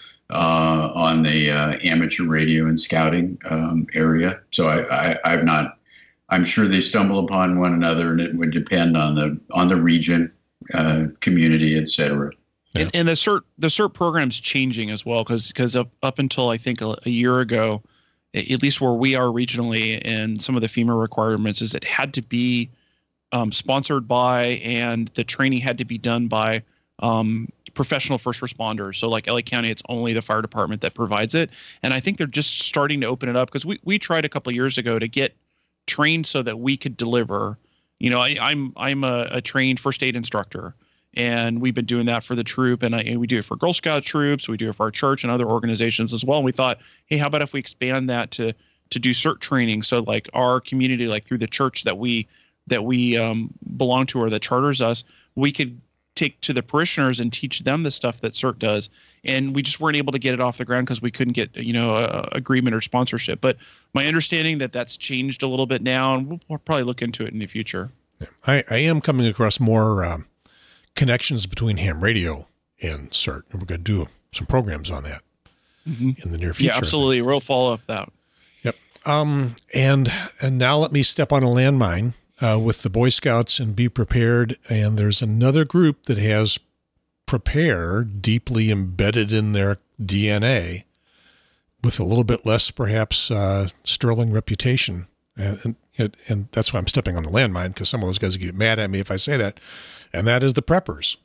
Speaker 3: on the amateur radio and scouting area. So I've I'm sure they stumble upon one another, and it would depend on the region, community, et cetera.
Speaker 2: Yeah. And the CERT program's changing as well, because up until I think a year ago, at least where we are regionally, and some of the FEMA requirements is it had to be sponsored by, and the training had to be done by professional first responders. So like LA County, it's only the fire department that provides it. And I think they're just starting to open it up, because we tried a couple of years ago to get trained so that we could deliver. You know, I'm a trained first aid instructor, and we've been doing that for the troop, and we do it for Girl Scout troops, we do it for our church and other organizations as well. And we thought, hey, how about if we expand that to do CERT training, so like our community, like through the church that we belong to or that charters us, we could take to the parishioners and teach them the stuff that CERT does. And we just weren't able to get it off the ground because we couldn't get, agreement or sponsorship. But my understanding that's changed a little bit now, and we'll probably look into it in the future.
Speaker 1: I am coming across more connections between ham radio and CERT, and we're going to do some programs on that in the near future.
Speaker 2: Yeah, absolutely. We'll follow up that.
Speaker 1: Yep. And now let me step on a landmine with the Boy Scouts and Be Prepared. And there's another group that has prepare deeply embedded in their DNA, with a little bit less, perhaps, sterling reputation. And that's why I'm stepping on the landmine, because some of those guys get mad at me if I say that. And that is the Preppers.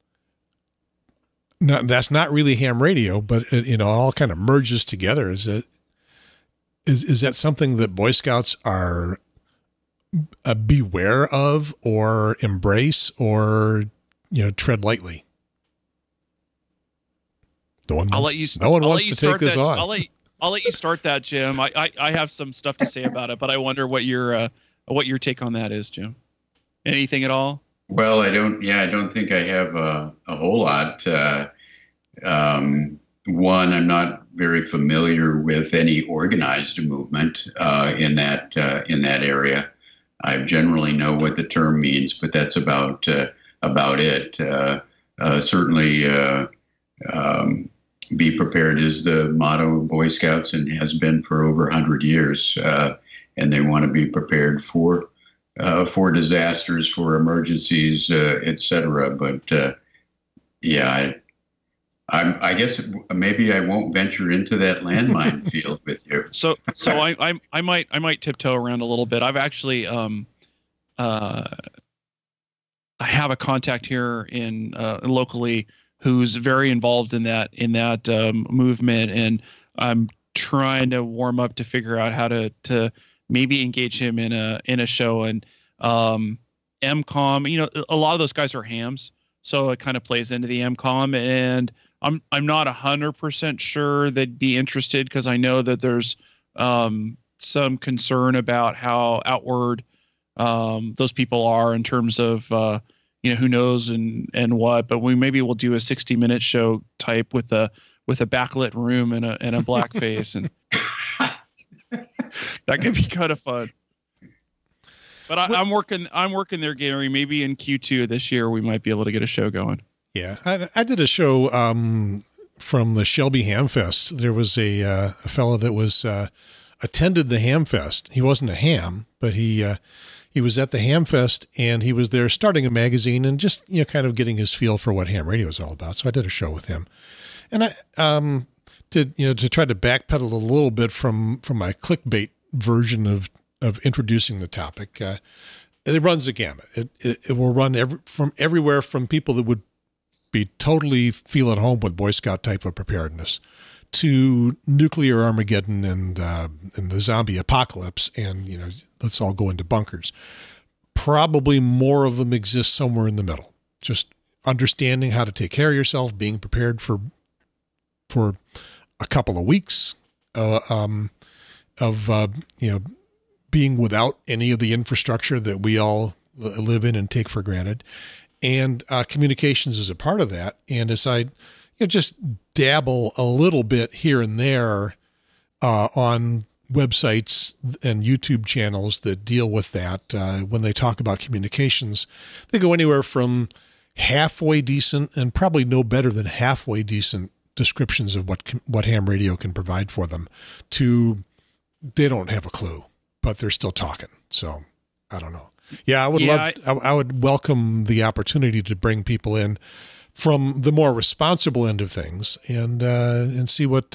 Speaker 1: Now, that's not really ham radio, but it all kind of merges together. Is that something that Boy Scouts are beware of, or embrace, or tread lightly? No one wants to take this on.
Speaker 2: I'll let you start that, Jim. I have some stuff to say about it, but I wonder what your take on that is, Jim. Anything at all?
Speaker 3: Well, I don't think I have a whole lot. One, I'm not very familiar with any organized movement in that area. I generally know what the term means, but that's about it. Certainly, be prepared is the motto of Boy Scouts, and has been for over 100 years. And they want to be prepared for disasters, for emergencies, et cetera. But I guess maybe I won't venture into that landmine field with you.
Speaker 2: So I might tiptoe around a little bit. I've actually I have a contact here in locally who's very involved in that movement, and I'm trying to warm up to figure out how to maybe engage him in a show. And MCOM, a lot of those guys are hams, so it kind of plays into the MCOM, and I'm not 100% sure they'd be interested, because I know that there's some concern about how outward those people are in terms of who knows and what. But we'll do a 60-minute show type with a backlit room and a black face, and that could be kind of fun. But I'm working there, Gary. Maybe in Q2 of this year we might be able to get a show going. Yeah,
Speaker 1: I did a show from the Shelby Ham Fest. There was a fellow that was attended the Ham Fest. He wasn't a ham, but he was at the Ham Fest, and he was there starting a magazine and just kind of getting his feel for what ham radio is all about. So I did a show with him, and I to try to backpedal a little bit from my clickbait version of introducing the topic. It runs the gamut. It will run from everywhere from people that would be totally feel at home with Boy Scout type of preparedness, to nuclear Armageddon and the zombie apocalypse, and let's all go into bunkers. Probably more of them exist somewhere in the middle. Just understanding how to take care of yourself, being prepared for a couple of weeks being without any of the infrastructure that we all live in and take for granted. And communications is a part of that. And as I just dabble a little bit here and there on websites and YouTube channels that deal with that, when they talk about communications, they go anywhere from halfway decent and probably no better than halfway decent descriptions of what ham radio can provide for them, to they don't have a clue. but they're still talking. So I don't know. Yeah, I would welcome the opportunity to bring people in from the more responsible end of things and see what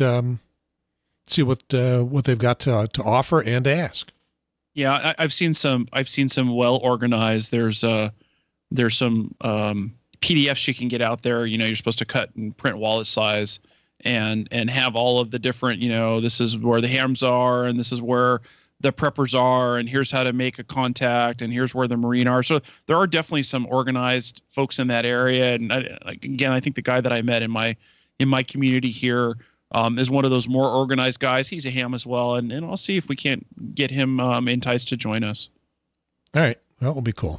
Speaker 1: they've got to offer and to ask.
Speaker 2: Yeah, I've seen some well organized. There's some PDFs you can get out there. You know, you're supposed to cut and print wallet size and have all of the different, you know, this is where the hams are and this is where the preppers are and here's how to make a contact and here's where the Marine are. So there are definitely some organized folks in that area. And I think the guy that I met in my community here is one of those more organized guys. He's a ham as well. And I'll see if we can't get him enticed to join us. All
Speaker 1: right. That will be cool.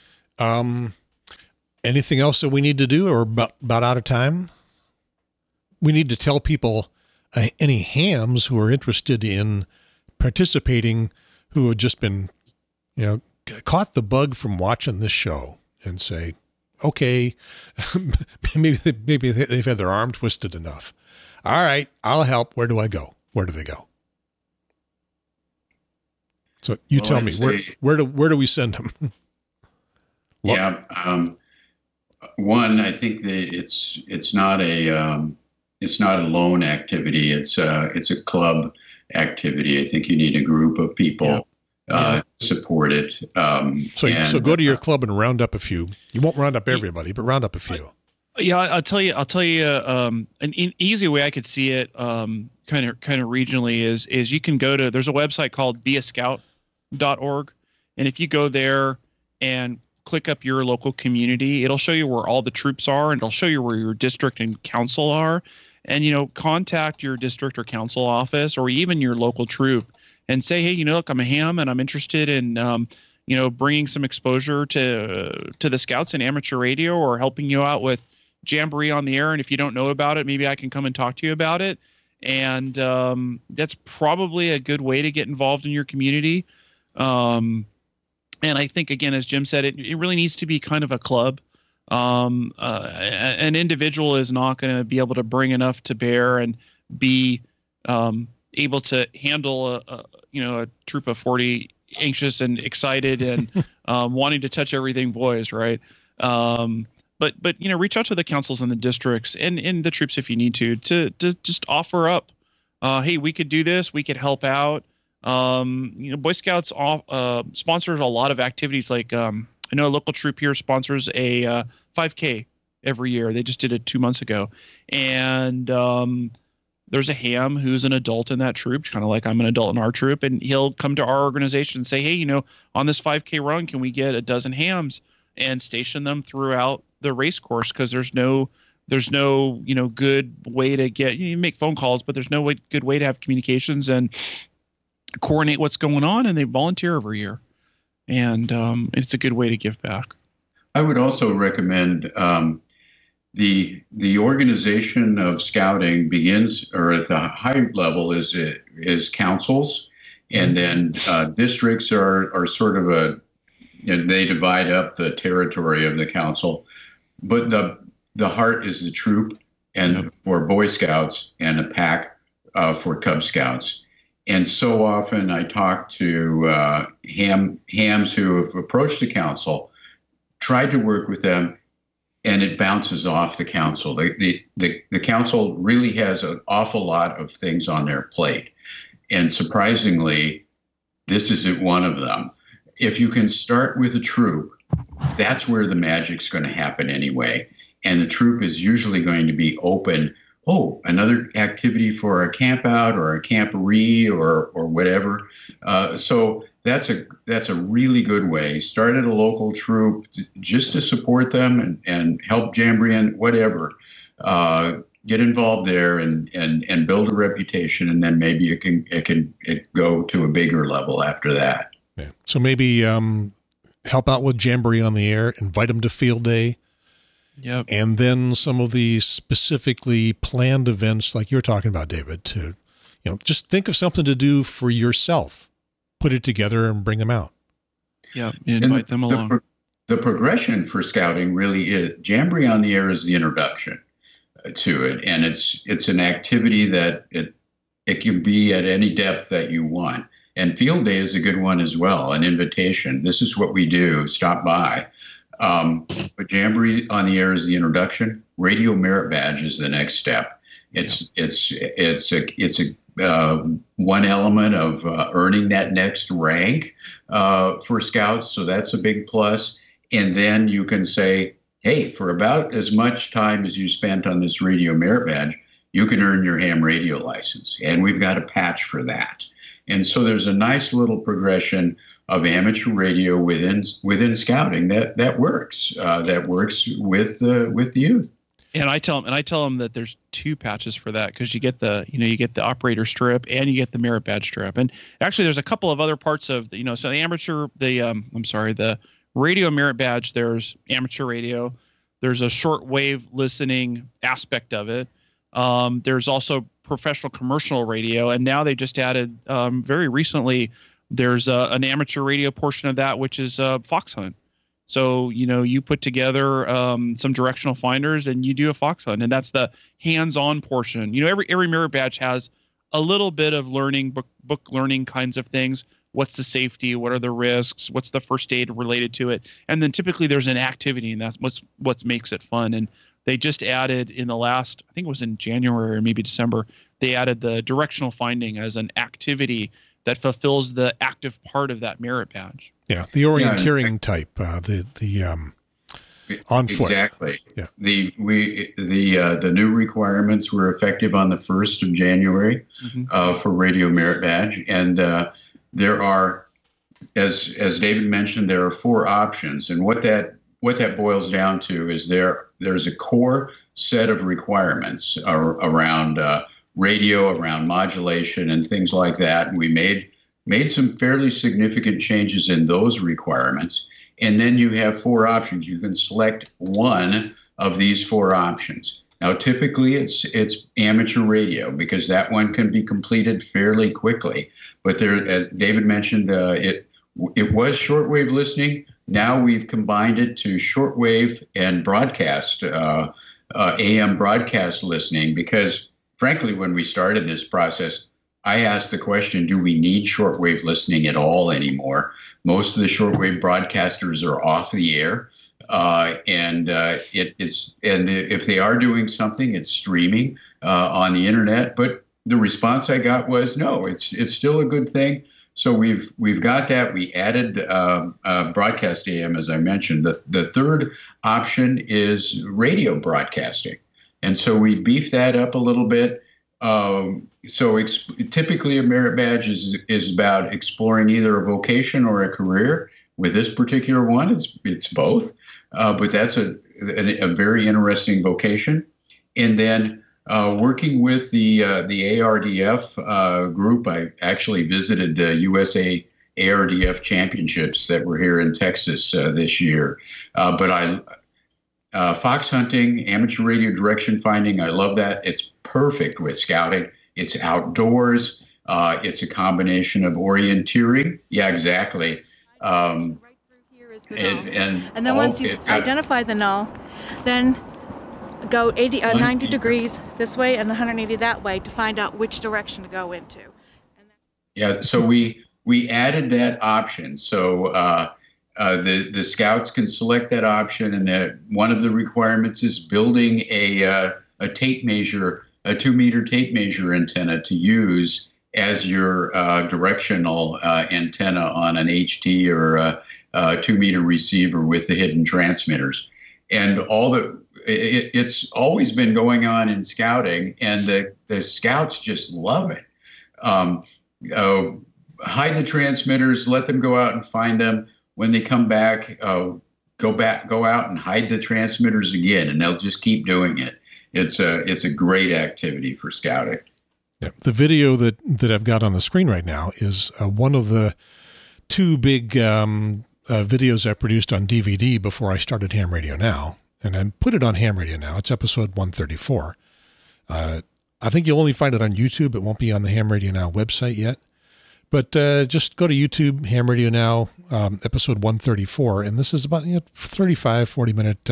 Speaker 1: Anything else that we need to do or about out of time? We need to tell people any hams who are interested in participating who have just been, you know, caught the bug from watching this show and say, okay, maybe they've had their arm twisted enough. All right, I'll help. Where do I go? Where do they go? So you tell me, where do we send them?
Speaker 3: Yeah. One, I think that it's not a lone activity. It's a club activity. I think you need a group of people to support it. So
Speaker 1: go to your club and round up a few. You won't round up everybody, but round up a few.
Speaker 2: Yeah, I'll tell you. An easy way I could see it, kind of regionally is you can go to. There's a website called beascout.org, and if you go there and click up your local community, it'll show you where all the troops are, and it'll show you where your district and council are. And, you know, contact your district or council office or even your local troop and say, hey, you know, look, I'm a ham and I'm interested in, you know, bringing some exposure to the Scouts and amateur radio or helping you out with Jamboree on the air. And if you don't know about it, maybe I can come and talk to you about it. And that's probably a good way to get involved in your community. And I think, again, as Jim said, it really needs to be kind of a club. An individual is not going to be able to bring enough to bear and be able to handle a troop of 40 anxious and excited and wanting to touch everything boys, right? But you know, reach out to the councils and the districts and the troops if you need to just offer up, hey, we could do this, we could help out. You know, Boy Scouts sponsors a lot of activities like I know a local troop here sponsors a 5K every year. They just did it 2 months ago. And there's a ham who's an adult in that troop, kind of like I'm an adult in our troop. And he'll come to our organization and say, hey, you know, on this 5K run, can we get a dozen hams and station them throughout the race course? Because there's no, you know, good way to get, you make phone calls, but there's no good way to have communications and coordinate what's going on. And they volunteer every year. And it's a good way to give back.
Speaker 3: I would also recommend the organization of scouting begins, or at the high level is councils, and then districts are sort of they divide up the territory of the council, but the heart is the troop, and for Boy Scouts and a pack for Cub Scouts. And so often I talk to hams who have approached the council, tried to work with them, and it bounces off the council. The council really has an awful lot of things on their plate. And surprisingly, this isn't one of them. If you can start with a troop, that's where the magic's going to happen anyway. And the troop is usually going to be open. Oh, another activity for a camp out or a camporee or whatever. So that's a really good way. Start at a local troop just to support them and help Jamboree and whatever. Get involved there and build a reputation, and then maybe it can go to a bigger level after that.
Speaker 1: Yeah. So maybe help out with Jamboree on the air, invite them to field day.
Speaker 2: Yep.
Speaker 1: And then some of the specifically planned events like you're talking about, David, to, you know, just think of something to do for yourself, put it together and bring them out.
Speaker 2: Yeah. Invite them along.
Speaker 3: The progression for scouting really is Jamboree on the air is the introduction to it. And it's an activity that it can be at any depth that you want. And field day is a good one as well, an invitation. This is what we do. Stop by. But Jamboree on the air is the introduction. Radio Merit Badge is the next step. It's one element of earning that next rank for Scouts. So that's a big plus. And then you can say, hey, for about as much time as you spent on this Radio Merit Badge, you can earn your ham radio license. And we've got a patch for that. And so there's a nice little progression of amateur radio within scouting that works. That works with the youth.
Speaker 2: And I tell them that there's two patches for that, because you get the operator strip and you get the merit badge strip. And actually, there's a couple of other parts of so the radio merit badge. There's amateur radio. There's a shortwave listening aspect of it. There's also professional commercial radio, and now they just added very recently. There's an amateur radio portion of that, which is fox hunt. So, you put together some directional finders and you do a fox hunt, and that's the hands-on portion. Every merit badge has a little bit of learning, book learning kinds of things. What's the safety? What are the risks? What's the first aid related to it? And then typically there's an activity, and that's what makes it fun. And they just added in the last, I think it was in January or maybe December, they added the directional finding as an activity that fulfills the active part of that merit badge. Yeah,
Speaker 1: the orienteering type, on foot.
Speaker 3: Exactly.
Speaker 1: Yeah.
Speaker 3: The new requirements were effective on the 1st of January for Radio Merit Badge, and there are, as David mentioned, there are 4 options, and what that boils down to is there's a core set of requirements around radio, around modulation, and things like that. And we made some fairly significant changes in those requirements. And then you have 4 options. You can select one of these 4 options. Now, typically it's amateur radio, because that one can be completed fairly quickly. But there, David mentioned it was shortwave listening. Now we've combined it to shortwave and broadcast, AM broadcast listening, because frankly, when we started this process, I asked the question, do we need shortwave listening at all anymore? Most of the shortwave broadcasters are off the air. And if they are doing something, it's streaming on the internet. But the response I got was, no, it's still a good thing. So we've got that. We added broadcast AM, as I mentioned. The third option is radio broadcasting. And so we beefed that up a little bit. Typically a merit badge is about exploring either a vocation or a career. With this particular one, it's both. But that's a very interesting vocation. And then working with the ARDF group, I actually visited the USA ARDF championships that were here in Texas this year. Fox hunting, amateur radio direction finding, I love that. It's perfect with scouting. It's outdoors. It's a combination of orienteering. Yeah, exactly.
Speaker 4: And then once you identify the null, then go 90 degrees this way and 180 that way to find out which direction to go into.
Speaker 3: Yeah, so we added that option. So the scouts can select that option, and one of the requirements is building a tape measure, a 2-meter tape measure antenna to use as your directional antenna on an HT or a 2-meter receiver with the hidden transmitters. And it's always been going on in scouting, and the scouts just love it. Hide the transmitters, let them go out and find them. When they come back, go out and hide the transmitters again, and they'll just keep doing it. It's a great activity for scouting.
Speaker 1: Yeah, the video that I've got on the screen right now is one of the 2 big videos I produced on DVD before I started Ham Radio Now, and I put it on Ham Radio Now. It's episode 134. I think you'll only find it on YouTube. It won't be on the Ham Radio Now website yet. But just go to YouTube, Ham Radio Now, episode 134, and this is about 35, 40-minute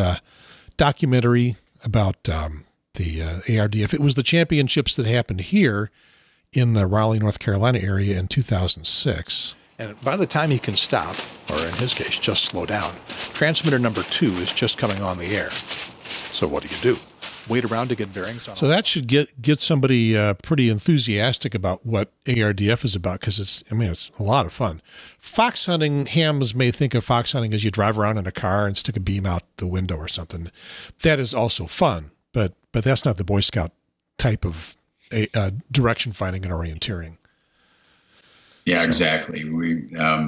Speaker 1: documentary about the ARDF. It was the championships that happened here in the Raleigh, North Carolina area in 2006. And by the time he can stop, or in his case, just slow down, transmitter number 2 is just coming on the air. So what do? Wait around to get bearings on. So that should get somebody pretty enthusiastic about what ARDF is about, because it's a lot of fun. Fox hunting, hams may think of fox hunting as you drive around in a car and stick a beam out the window or something. That is also fun, but that's not the Boy Scout type of direction finding and orienteering.
Speaker 3: Yeah, so. Exactly. We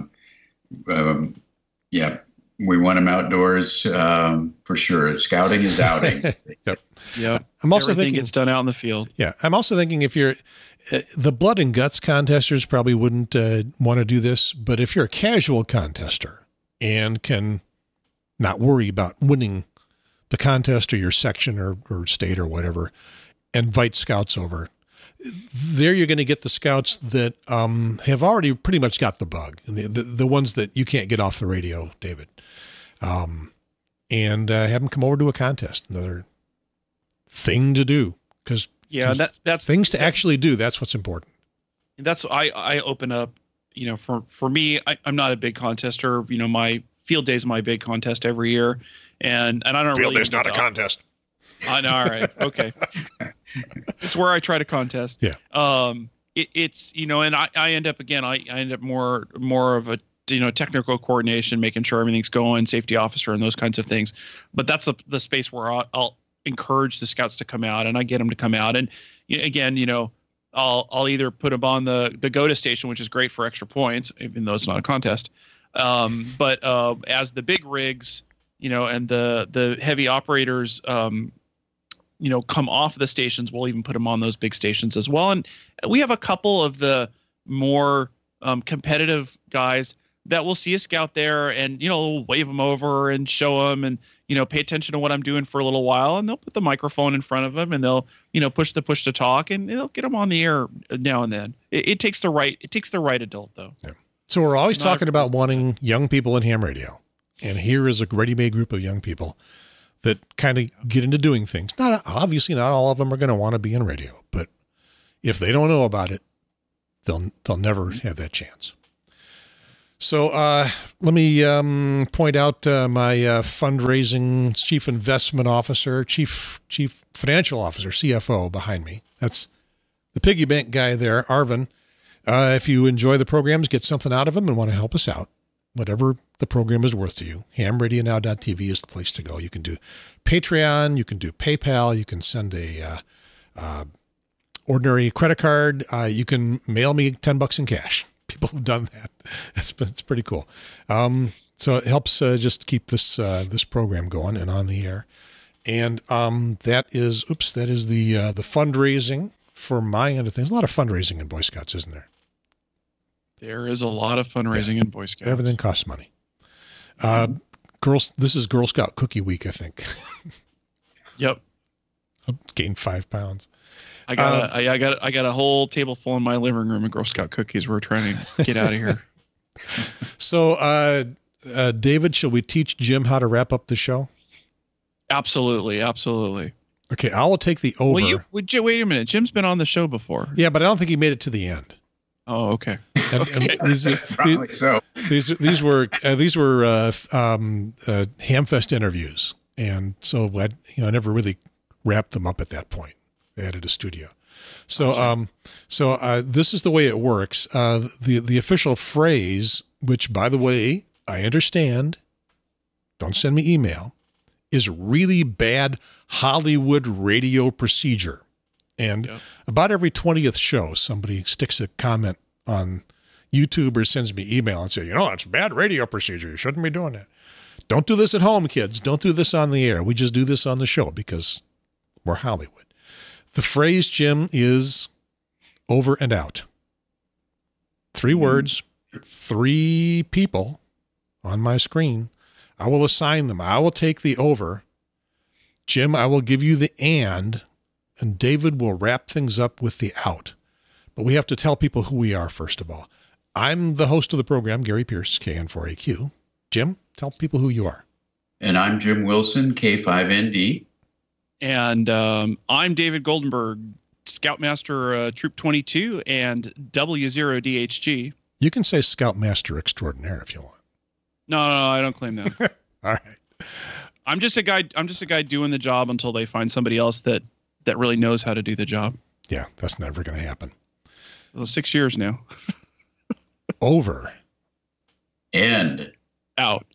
Speaker 3: want them outdoors for sure. Scouting is outing.
Speaker 1: Yep.
Speaker 2: Yeah.
Speaker 1: I'm also
Speaker 2: Everything
Speaker 1: thinking
Speaker 2: gets done out in the field.
Speaker 1: Yeah. I'm also thinking if you're the blood and guts contesters probably wouldn't want to do this, but if you're a casual contester and can not worry about winning the contest or your section or state or whatever, invite scouts over. There you're going to get the scouts that have already pretty much got the bug, the ones that you can't get off the radio, David, and have them come over to a contest. Another thing to do, because that's things to actually do. That's what's important.
Speaker 2: That's I open up. For me, I'm not a big contester. My field day is my big contest every year, and I don't
Speaker 1: field
Speaker 2: really.
Speaker 1: Field day's not a contest.
Speaker 2: I know. All right. Okay. It's where I try to contest.
Speaker 1: Yeah.
Speaker 2: It's, and I end up, again, I end up more of a, technical coordination, making sure everything's going, safety officer and those kinds of things. But that's the space where I'll encourage the scouts to come out, and I get them to come out. And again, I'll either put them on the GOTA station, which is great for extra points, even though it's not a contest. But as the big rigs, and the heavy operators, come off the stations, we'll even put them on those big stations as well. And we have a couple of the more competitive guys that will see a scout there and, wave them over and show them and, pay attention to what I'm doing for a little while. And they'll put the microphone in front of them and they'll, push to talk, and they'll get them on the air now and then. It takes the right adult, though.
Speaker 1: Yeah. So we're always talking about wanting young people in ham radio. And here is a ready-made group of young people that kind of get into doing things. Obviously not all of them are going to want to be in radio, but if they don't know about it, they'll never have that chance. So let me point out my fundraising chief investment officer, chief financial officer, CFO behind me. That's the piggy bank guy there, Arvin. If you enjoy the programs, get something out of them and want to help us out, whatever the program is worth to you, HamRadioNow.tv is the place to go. You can do Patreon, you can do PayPal, you can send a ordinary credit card, you can mail me $10 in cash. People have done that. It's pretty cool. So it helps just keep this program going and on the air. And that is the fundraising for my end of things. A lot of fundraising in Boy Scouts, isn't there?
Speaker 2: There is a lot of fundraising in Boy Scouts.
Speaker 1: Everything costs money. This is Girl Scout Cookie Week, I think.
Speaker 2: Yep.
Speaker 1: I've gained 5 pounds.
Speaker 2: I got a whole table full in my living room of Girl Scout cookies. We're trying to get out of here.
Speaker 1: So, David, shall we teach Jim how to wrap up the show?
Speaker 2: Absolutely.
Speaker 1: Okay, I will take the over.
Speaker 2: Wait a minute. Jim's been on the show before.
Speaker 1: Yeah, but I don't think he made it to the end.
Speaker 2: Oh, okay.
Speaker 1: And these were Hamfest interviews, and so I never really wrapped them up at that point. I added a studio. So this is the way it works. The official phrase, which by the way I understand, don't send me email, is really bad Hollywood radio procedure. And about every 20th show, somebody sticks a comment on YouTube or sends me email and say, it's bad radio procedure. You shouldn't be doing that. Don't do this at home, kids. Don't do this on the air. We just do this on the show because we're Hollywood. The phrase, Jim, is over and out. 3 words, 3 people on my screen. I will assign them. I will take the over. Jim, I will give you the and David will wrap things up with the out. But we have to tell people who we are, first of all. I'm the host of the program, Gary Pierce, KN4AQ. Jim, tell people who you are.
Speaker 3: And I'm Jim Wilson, K5ND.
Speaker 2: And I'm David Goldenberg, Scoutmaster Troop 22 and W0DHG.
Speaker 1: You can say Scoutmaster Extraordinaire if you want.
Speaker 2: No, I don't claim that.
Speaker 1: All right.
Speaker 2: I'm just a guy doing the job until they find somebody else that really knows how to do the job.
Speaker 1: Yeah, that's never going to happen.
Speaker 2: Well, 6 years now.
Speaker 1: Over.
Speaker 3: And
Speaker 2: out.